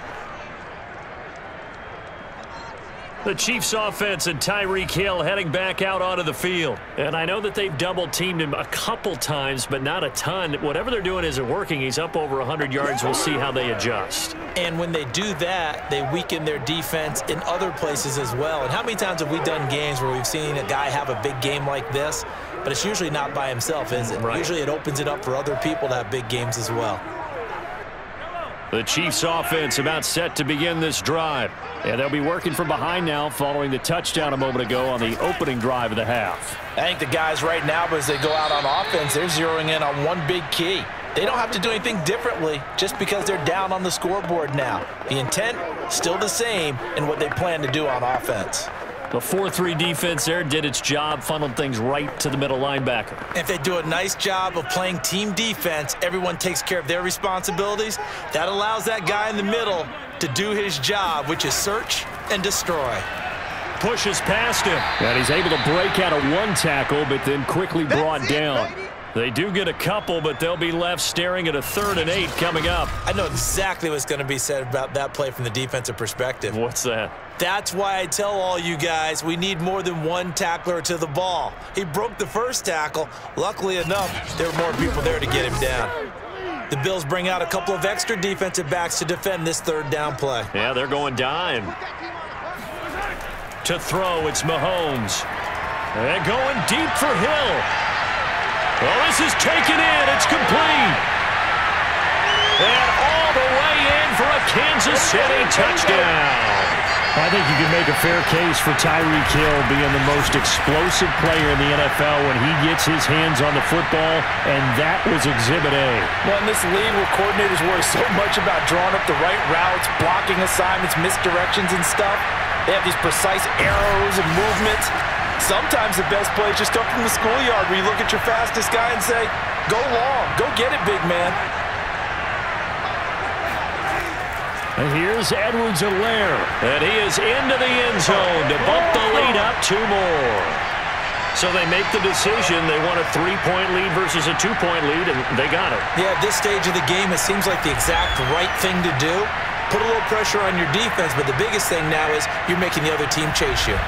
The Chiefs offense and Tyreek Hill heading back out onto the field. And I know that they've double-teamed him a couple times, but not a ton. Whatever they're doing isn't working. He's up over 100 yards. We'll see how they adjust. And when they do that, they weaken their defense in other places as well. And how many times have we done games where we've seen a guy have a big game like this, but it's usually not by himself, is it? Right. Usually it opens it up for other people to have big games as well. The Chiefs offense about set to begin this drive. And they'll be working from behind now following the touchdown a moment ago on the opening drive of the half. I think the guys right now, as they go out on offense, they're zeroing in on one big key. They don't have to do anything differently just because they're down on the scoreboard now. The intent, still the same in what they plan to do on offense. The 4-3 defense there did its job, funneled things right to the middle linebacker. If they do a nice job of playing team defense, everyone takes care of their responsibilities. That allows that guy in the middle to do his job, which is search and destroy. Pushes past him. And he's able to break out of one tackle, but then quickly brought down. They do get a couple, but they'll be left staring at a 3rd and 8 coming up. I know exactly what's going to be said about that play from the defensive perspective. What's that? That's why I tell all you guys we need more than one tackler to the ball. He broke the first tackle. Luckily enough, there were more people there to get him down. The Bills bring out a couple of extra defensive backs to defend this 3rd down play. Yeah, they're going dime. To throw, it's Mahomes. And going deep for Hill. Well, this is taken in. It's complete. And all the way in for a Kansas City touchdown. I think you can make a fair case for Tyreek Hill being the most explosive player in the NFL when he gets his hands on the football, and that was Exhibit A. Well, in this league where coordinators worry so much about drawing up the right routes, blocking assignments, misdirections and stuff, they have these precise arrows and movements. Sometimes the best plays just come from the schoolyard where you look at your fastest guy and say, go long, go get it, big man. And here's Edwards-Helaire, and he is into the end zone to bump the lead up 2 more. So they make the decision. They want a 3-point lead versus a 2-point lead, and they got it. Yeah, at this stage of the game, it seems like the exact right thing to do. Put a little pressure on your defense, but the biggest thing now is you're making the other team chase you.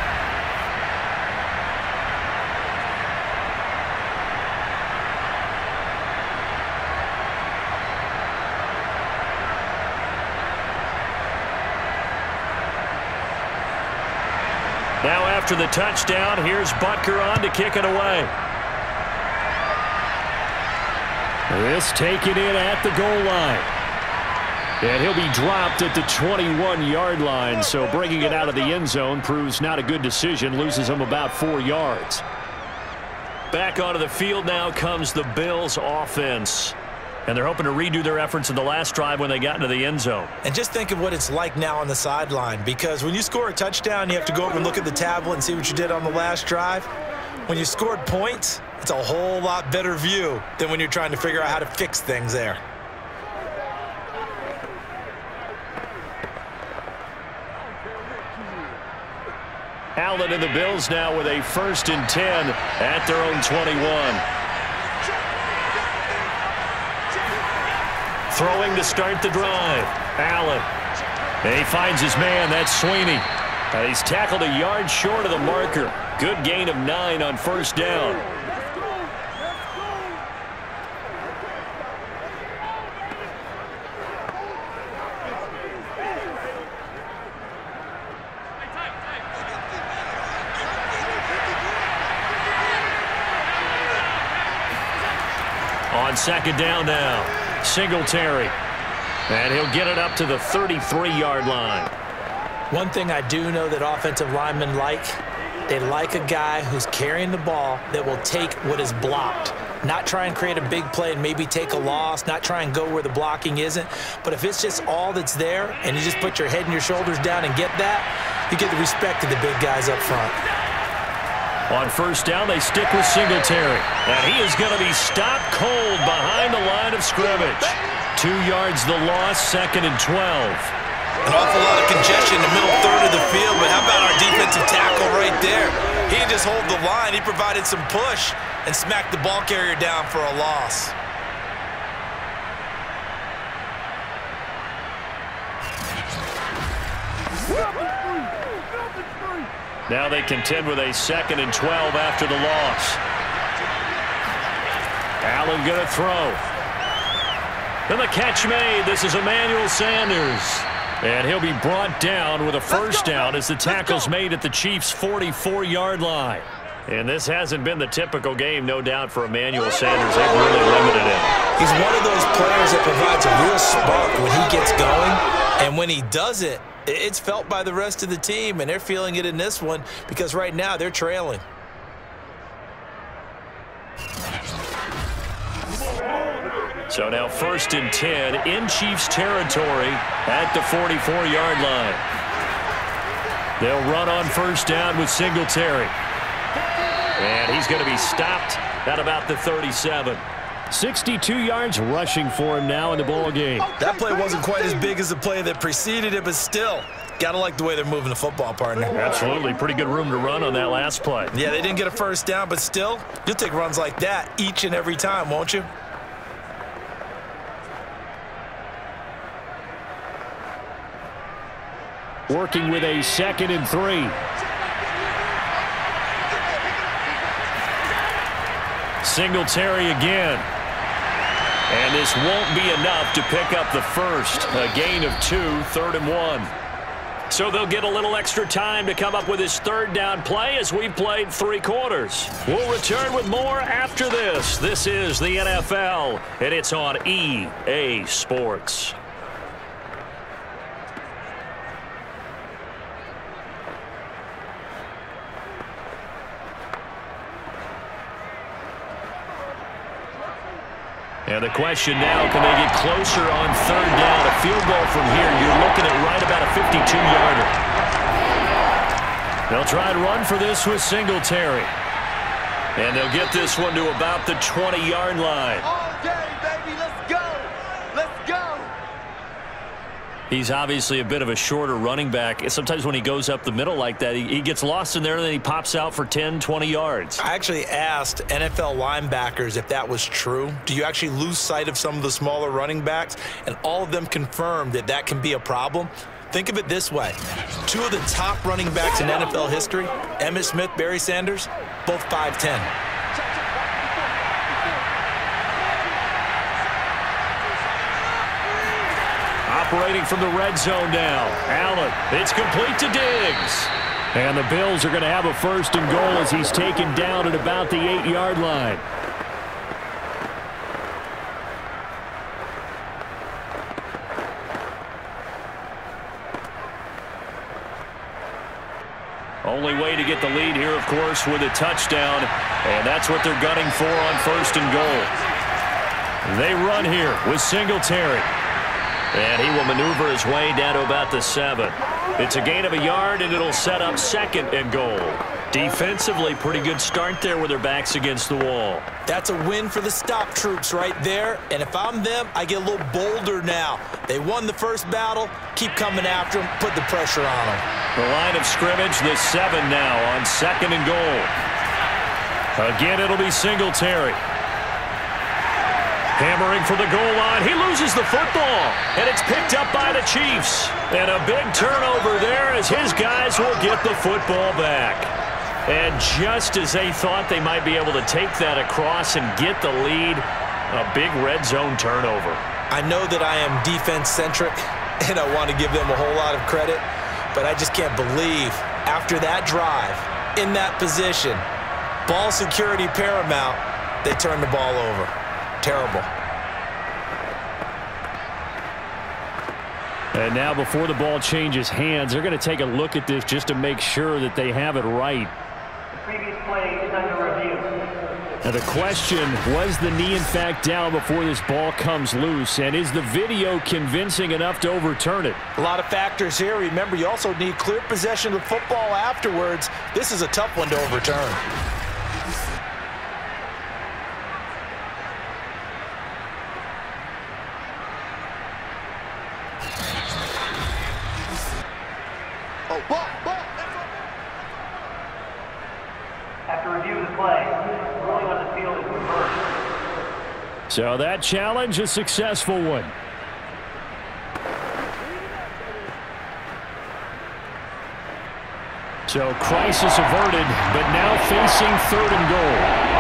Now after the touchdown, here's Butker on to kick it away. This taken in at the goal line. And he'll be dropped at the 21-yard line, so bringing it out of the end zone proves not a good decision, loses him about 4 yards. Back onto the field now comes the Bills offense. And they're hoping to redo their efforts in the last drive when they got into the end zone. And just think of what it's like now on the sideline, because when you score a touchdown, you have to go over and look at the tablet and see what you did on the last drive. When you scored points, it's a whole lot better view than when you're trying to figure out how to fix things there. Allen and the Bills now with a 1st and 10 at their own 21. Throwing to start the drive. Allen. And he finds his man. That's Sweeney. And he's tackled a yard short of the marker. Good gain of 9 on 1st down. On 2nd down now. Singletary. And he'll get it up to the 33-yard line. One thing I do know that offensive linemen like, they like a guy who's carrying the ball that will take what is blocked. Not try and create a big play and maybe take a loss, not try and go where the blocking isn't. But if it's just all that's there and you just put your head and your shoulders down and get that, you get the respect of the big guys up front. On 1st down, they stick with Singletary. And he is going to be stopped cold behind the line of scrimmage. 2 yards the loss, 2nd and 12. An awful lot of congestion in the middle third of the field, but how about our defensive tackle right there? He didn't just hold the line, he provided some push and smacked the ball carrier down for a loss. Now they contend with a 2nd and 12 after the loss. Allen going to throw. And the catch made. This is Emmanuel Sanders. And he'll be brought down with a 1st down as the tackle's made at the Chiefs' 44-yard line. And this hasn't been the typical game, no doubt, for Emmanuel Sanders. They've really limited him. He's one of those players that provides a real spark when he gets going. And when he does it, it's felt by the rest of the team, and they're feeling it in this one because right now they're trailing. So now 1st and 10 in Chiefs territory at the 44-yard line. They'll run on 1st down with Singletary. And he's going to be stopped at about the 37. 62 yards rushing for him now in the ball game. That play wasn't quite as big as the play that preceded it, but still, Got to like the way they're moving the football, partner. Absolutely. Pretty good room to run on that last play. Yeah, they didn't get a first down, but still, you'll take runs like that each and every time, won't you? Working with a 2nd and 3. Singletary again. And this won't be enough to pick up the first. A gain of 2, 3rd and 1. So they'll get a little extra time to come up with his 3rd down play as we've played 3 quarters. We'll return with more after this. This is the NFL, and it's on EA Sports. And the question now, can they get closer on 3rd down? A field goal from here, you're looking at right about a 52-yarder. They'll try and run for this with Singletary. And they'll get this one to about the 20-yard line. All day, baby. Let's go. Let's go. He's obviously a bit of a shorter running back. Sometimes when he goes up the middle like that, he gets lost in there and then he pops out for 10, 20 yards. I actually asked NFL linebackers if that was true. Do you actually lose sight of some of the smaller running backs? And all of them confirmed that that can be a problem. Think of it this way. 2 of the top running backs in NFL history, Emmitt Smith, Barry Sanders, both 5'10". Operating from the red zone now. Allen, it's complete to Diggs. And the Bills are going to have a 1st and goal as he's taken down at about the 8-yard line. Only way to get the lead here, of course, with a touchdown. And that's what they're gunning for on 1st and goal. They run here with Singletary. And he will maneuver his way down to about the 7. It's a gain of a yard, and it'll set up 2nd and goal. Defensively, pretty good start there with their backs against the wall. That's a win for the stop troops right there. And if I'm them, I get a little bolder now. They won the first battle. Keep coming after them. Put the pressure on them. The line of scrimmage, the 7 now on 2nd and goal. Again, it'll be Singletary. Hammering for the goal line. He loses the football, and it's picked up by the Chiefs. And a big turnover there as his guys will get the football back. And just as they thought they might be able to take that across and get the lead, a big red zone turnover. I know that I am defense-centric, and I want to give them a whole lot of credit, but I just can't believe after that drive, in that position, ball security paramount, they turn the ball over. Terrible. And now before the ball changes hands, they're going to take a look at this just to make sure that they have it right. The previous play is under review. Now the question, was the knee in fact down before this ball comes loose? And is the video convincing enough to overturn it? A lot of factors here. Remember, you also need clear possession of football afterwards. This is a tough one to overturn. After review of the play, ruling on the field is reversed. So that challenge, a successful one. So crisis averted, but now facing 3rd and goal.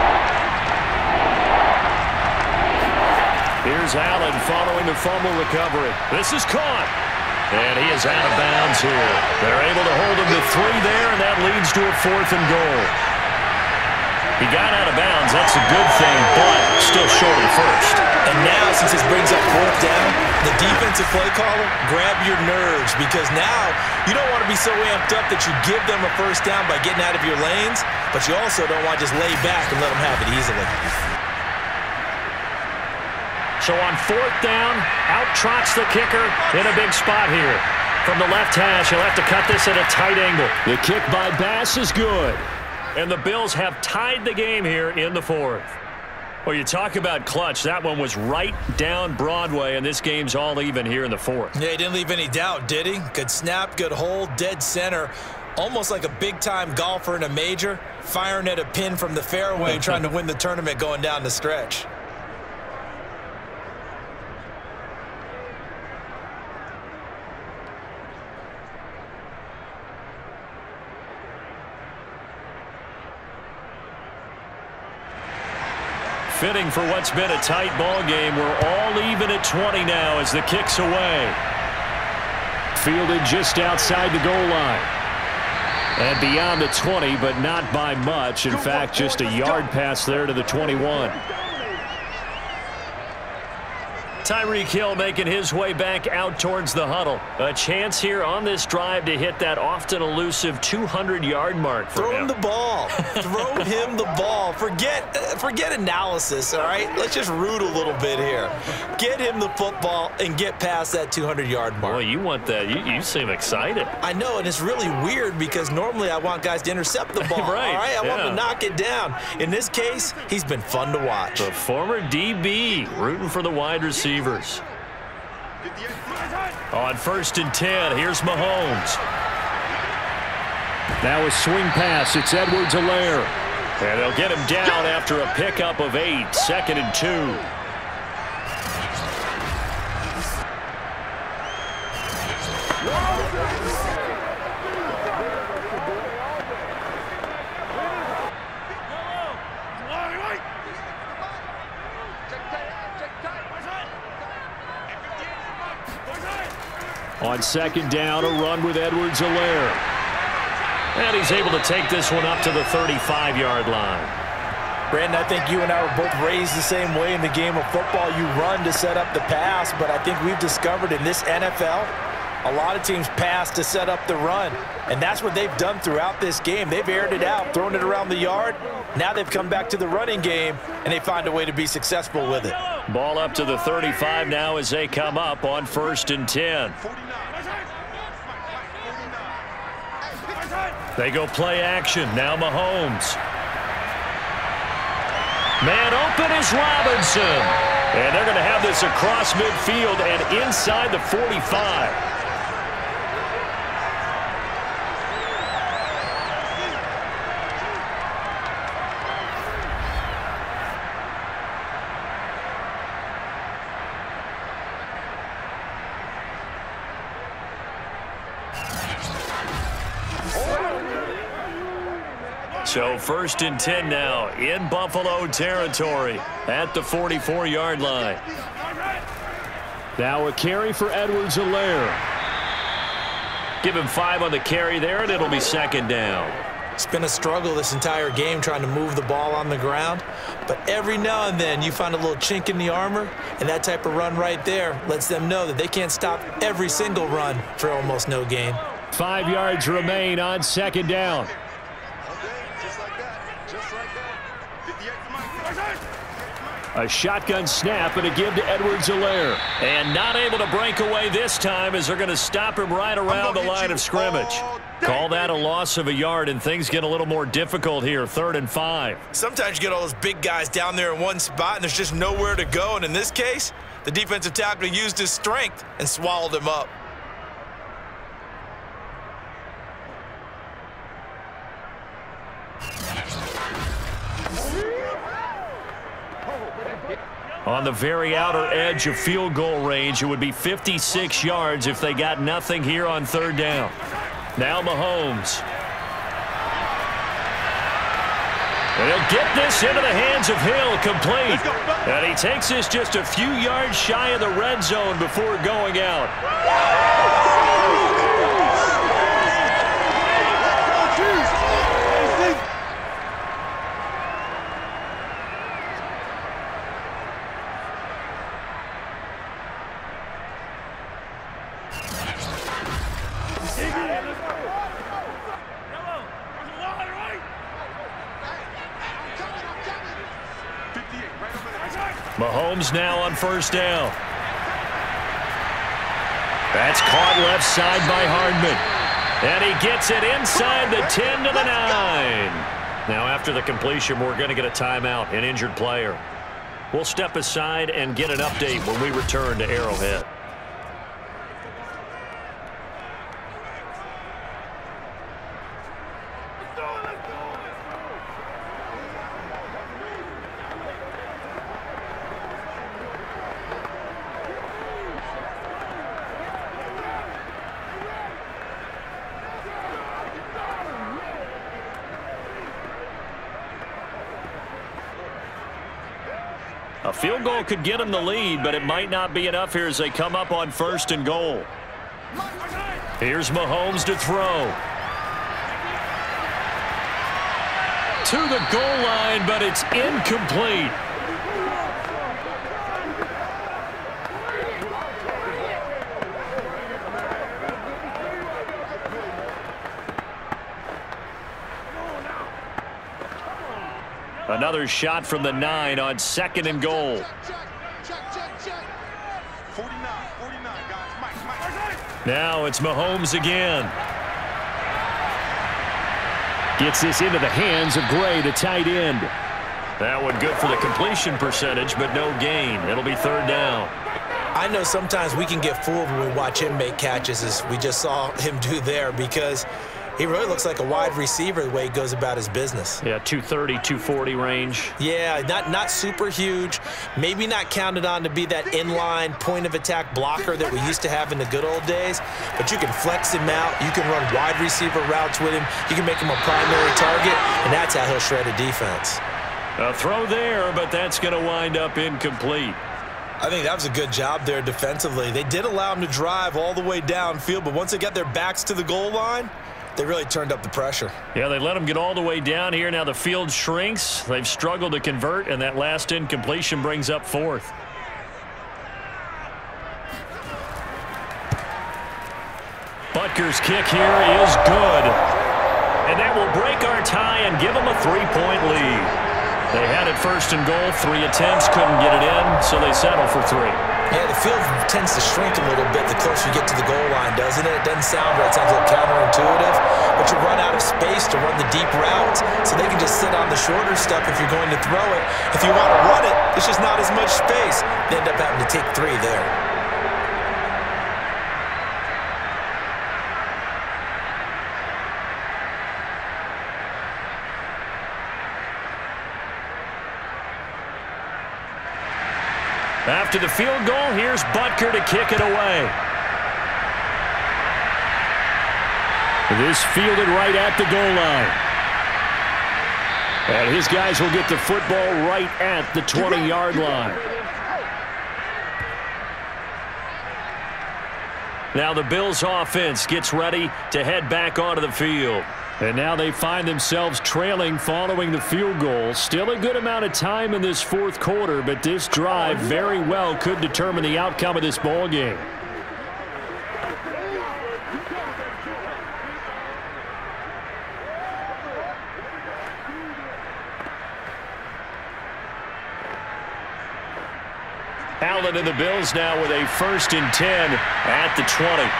Here's Allen following the fumble recovery. This is caught. And he is out of bounds here. They're able to hold him to 3 there, and that leads to a 4th and goal. He got out of bounds. That's a good thing, but still short of the first. And now, since this brings up 4th down, the defensive play caller, grab your nerves, because now you don't want to be so amped up that you give them a 1st down by getting out of your lanes, but you also don't want to just lay back and let them have it easily. So on 4th down, out trots the kicker in a big spot here. From the left hash, he'll have to cut this at a tight angle. The kick by Bass is good. And the Bills have tied the game here in the 4th. Well, you talk about clutch. That one was right down Broadway, and this game's all even here in the fourth. Yeah, he didn't leave any doubt, did he? Good snap, good hold, dead center. Almost like a big-time golfer in a major, firing at a pin from the fairway, trying to win the tournament going down the stretch. Fitting for what's been a tight ball game. We're all even at 20 now as the kick's away. Fielded just outside the goal line. And beyond the 20, but not by much. In fact, just a yard pass there to the 21. Tyreek Hill making his way back out towards the huddle. A chance here on this drive to hit that often elusive 200-yard mark for him. Throw him the ball. Throw him the ball. Forget analysis, all right? Let's just root a little bit here. Get him the football and get past that 200-yard mark. Boy, you want that. You seem excited. I know, and it's really weird because normally I want guys to intercept the ball, right, all right? I want yeah. them to knock it down. In this case, he's been fun to watch. The former DB rooting for the wide receivers. On 1st and 10, here's Mahomes. Now a swing pass. It's Edwards-Helaire. And they'll get him down after a pickup of 8. 2nd and 2. On 2nd down, a run with Edwards-Helaire. And he's able to take this one up to the 35-yard line. Brandon, I think you and I were both raised the same way in the game of football. You run to set up the pass, but I think we've discovered in this NFL, a lot of teams pass to set up the run. And that's what they've done throughout this game. They've aired it out, thrown it around the yard. Now they've come back to the running game, and they find a way to be successful with it. Ball up to the 35 now as they come up on 1st and 10. They go play action. Now Mahomes. Man open is Robinson. And they're going to have this across midfield and inside the 45. So 1st and 10 now in Buffalo territory at the 44-yard line. Now a carry for Edwards-Helaire. Give him 5 on the carry there, and it'll be 2nd down. It's been a struggle this entire game trying to move the ball on the ground. But every now and then you find a little chink in the armor, and that type of run right there lets them know that they can't stop every single run for almost no gain. 5 yards remain on 2nd down. A shotgun snap and a give to Edwards-Helaire. And not able to break away this time as they're going to stop him right around the line of scrimmage. Call that a loss of a yard, and things get a little more difficult here. 3rd and 5. Sometimes you get all those big guys down there in one spot, and there's just nowhere to go. And in this case, the defensive tackle used his strength and swallowed him up. On the very outer edge of field goal range, it would be 56 yards if they got nothing here on 3rd down. Now Mahomes. And he'll get this into the hands of Hill, complete. And he takes this just a few yards shy of the red zone before going out. Mahomes now on 1st down. That's caught left side by Hardman. And he gets it inside the 10 to the 9. Now after the completion, we're going to get a timeout, an injured player. We'll step aside and get an update when we return to Arrowhead. A field goal could get them the lead, but it might not be enough here as they come up on 1st and goal. Here's Mahomes to throw. To the goal line, but it's incomplete. Another shot from the 9 on 2nd and goal. Check. 49, guys. Mike. Now it's Mahomes again. Gets this into the hands of Gray, the tight end. That one good for the completion percentage, but no gain. It'll be 3rd down. I know sometimes we can get fooled when we watch him make catches, as we just saw him do there, because he really looks like a wide receiver the way he goes about his business. Yeah, 230, 240 range. Yeah, not super huge. Maybe not counted on to be that inline point-of-attack blocker that we used to have in the good old days, but you can flex him out. You can run wide receiver routes with him. You can make him a primary target, and that's how he'll shred a defense. A throw there, but that's going to wind up incomplete. I think that was a good job there defensively. They did allow him to drive all the way downfield, but once they got their backs to the goal line, they really turned up the pressure. Yeah, they let them get all the way down here. Now the field shrinks. They've struggled to convert, and that last incompletion brings up 4th. Butker's kick here is good. And that will break our tie and give them a 3-point lead. They had it 1st and goal. 3 attempts, couldn't get it in, so they settle for 3. Yeah, the field tends to shrink a little bit the closer you get to the goal line, doesn't it? It doesn't sound right. It sounds a little counterintuitive. But you run out of space to run the deep routes, so they can just sit on the shorter stuff if you're going to throw it. If you want to run it, there's just not as much space. They end up having to take 3 there. After the field goal, here's Butker to kick it away. This fielded right at the goal line. And his guys will get the football right at the 20-yard line. Now the Bills offense gets ready to head back onto the field. And now they find themselves trailing following the field goal. Still a good amount of time in this 4th quarter, but this drive very well could determine the outcome of this ball game. Allen and the Bills now with a 1st and 10 at the 20.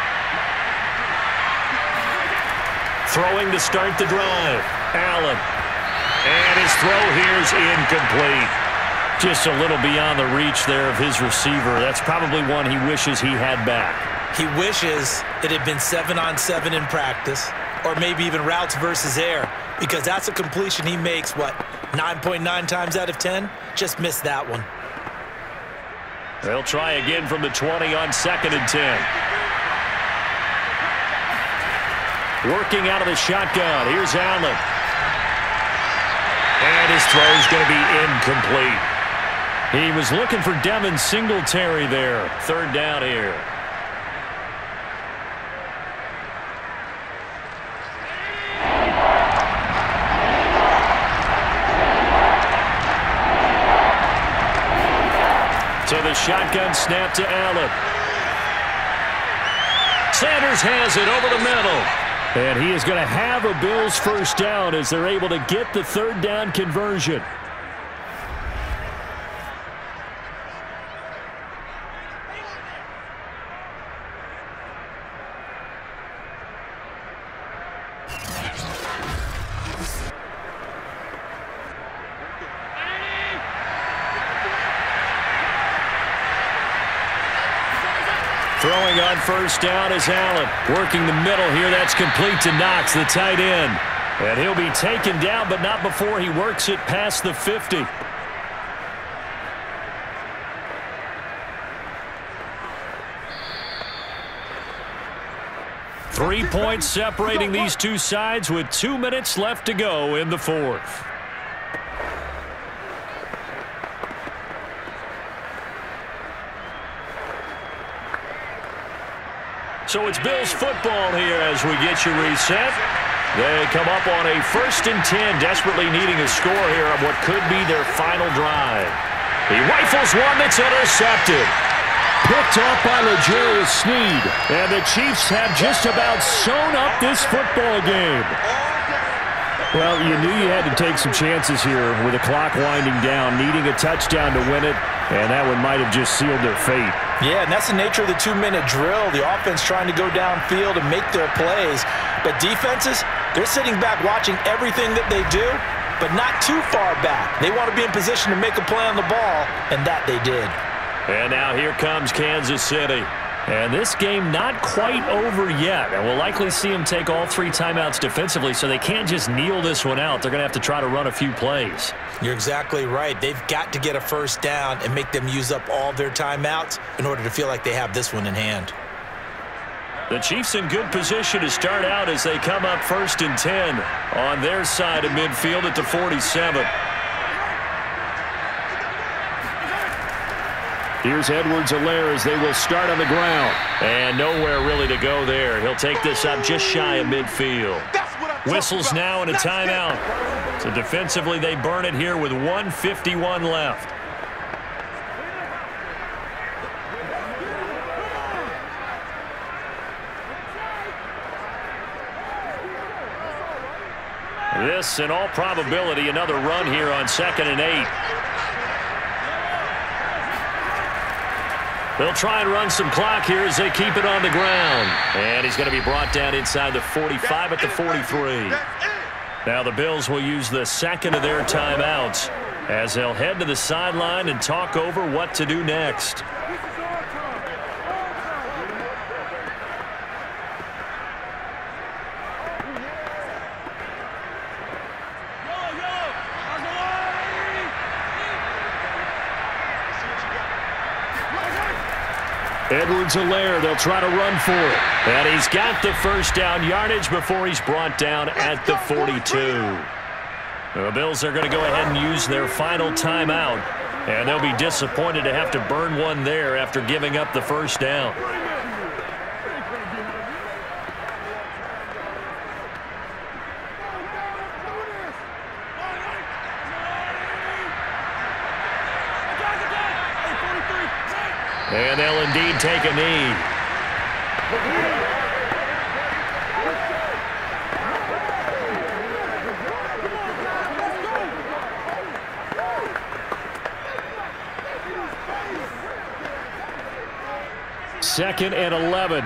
Throwing to start the drive. Allen. And his throw here's incomplete. Just a little beyond the reach there of his receiver. That's probably one he wishes he had back. He wishes it had been 7-on-7 in practice, or maybe even routes versus air, because that's a completion he makes, 9.9 times out of 10? Just missed that one. They'll try again from the 20 on 2nd and 10. Working out of the shotgun. Here's Allen. And his throw's going to be incomplete. He was looking for Devin Singletary there. 3rd down here. So the shotgun snap to Allen. Sanders has it over the middle. And he is going to have a Bills 1st down as they're able to get the 3rd down conversion. Throwing on first down is Allen. Working the middle here. That's complete to Knox, the tight end. And he'll be taken down, but not before he works it past the 50. Three points separating these two sides with 2 minutes left to go in the fourth. So it's Bills football here as we get you reset. They come up on a 1st and 10, desperately needing a score here on what could be their final drive. He rifles one that's intercepted. Picked off by L'Jarius Sneed. And the Chiefs have just about sewn up this football game. Well, you knew you had to take some chances here with the clock winding down, needing a touchdown to win it, and that one might have just sealed their fate. Yeah, and that's the nature of the 2-minute drill. The offense trying to go downfield and make their plays. But defenses, they're sitting back watching everything that they do, but not too far back. They want to be in position to make a play on the ball, and that they did. And now here comes Kansas City. And this game not quite over yet. And we'll likely see them take all 3 timeouts defensively, so they can't just kneel this one out. They're going to have to try to run a few plays. You're exactly right. They've got to get a first down and make them use up all their timeouts in order to feel like they have this one in hand. The Chiefs in good position to start out as they come up 1st and 10 on their side of midfield at the 47. Here's Edwards-Helaire as they will start on the ground. And nowhere really to go there. He'll take this up just shy of midfield. Whistles now and a timeout. So defensively they burn it here with 1:51 left. This, in all probability, another run here on 2nd and 8. They'll try and run some clock here as they keep it on the ground. And he's going to be brought down inside the 45 at the 43. Now the Bills will use the 2nd of their timeouts as they'll head to the sideline and talk over what to do next. Edwards-Helaire, they'll try to run for it. And he's got the first down yardage before he's brought down at the 42. The Bills are going to go ahead and use their final timeout. And they'll be disappointed to have to burn one there after giving up the first down. And they'll indeed take a knee. Second and 11.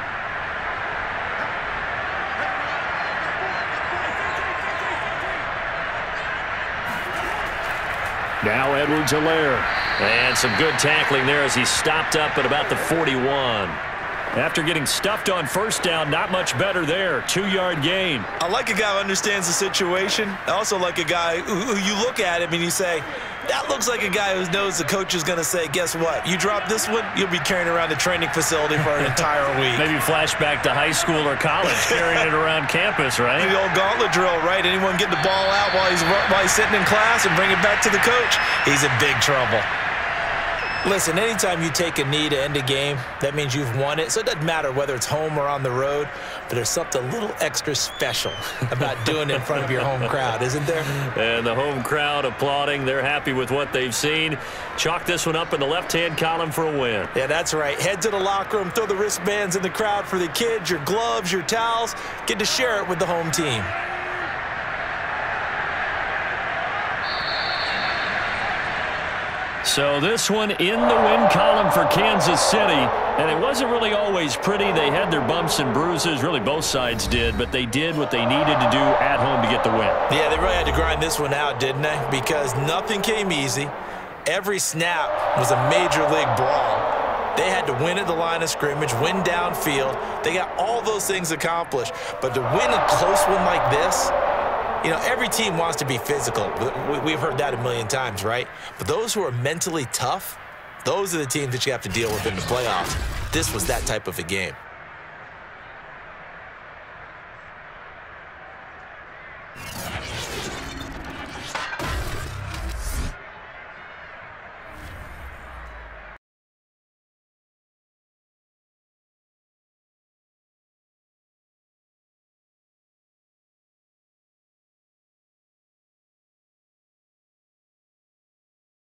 Now Edwards-Helaire. And some good tackling there as he stopped up at about the 41. After getting stuffed on first down, not much better there. 2-yard gain. I like a guy who understands the situation. I also like a guy who you look at him and you say, that looks like a guy who knows the coach is going to say, guess what? You drop this one, you'll be carrying around the training facility for an entire week. Maybe flashback to high school or college, carrying it around campus, right? The old gauntlet drill, right? Anyone get the ball out while he's sitting in class and bring it back to the coach, he's in big trouble. Listen, anytime you take a knee to end a game, that means you've won it. So it doesn't matter whether it's home or on the road, but there's something a little extra special about doing it in front of your home crowd, isn't there? And the home crowd applauding. They're happy with what they've seen. Chalk this one up in the left-hand column for a win. Yeah, that's right. Head to the locker room, throw the wristbands in the crowd for the kids, your gloves, your towels. Get to share it with the home team. So this one in the win column for Kansas City. And it wasn't really always pretty. They had their bumps and bruises. Really, both sides did. But they did what they needed to do at home to get the win. Yeah, they really had to grind this one out, didn't they? Because nothing came easy. Every snap was a major league brawl. They had to win at the line of scrimmage, win downfield. They got all those things accomplished. But to win a close one like this, you know, every team wants to be physical. We've heard that a million times, right? But those who are mentally tough, those are the teams that you have to deal with in the playoffs. This was that type of a game.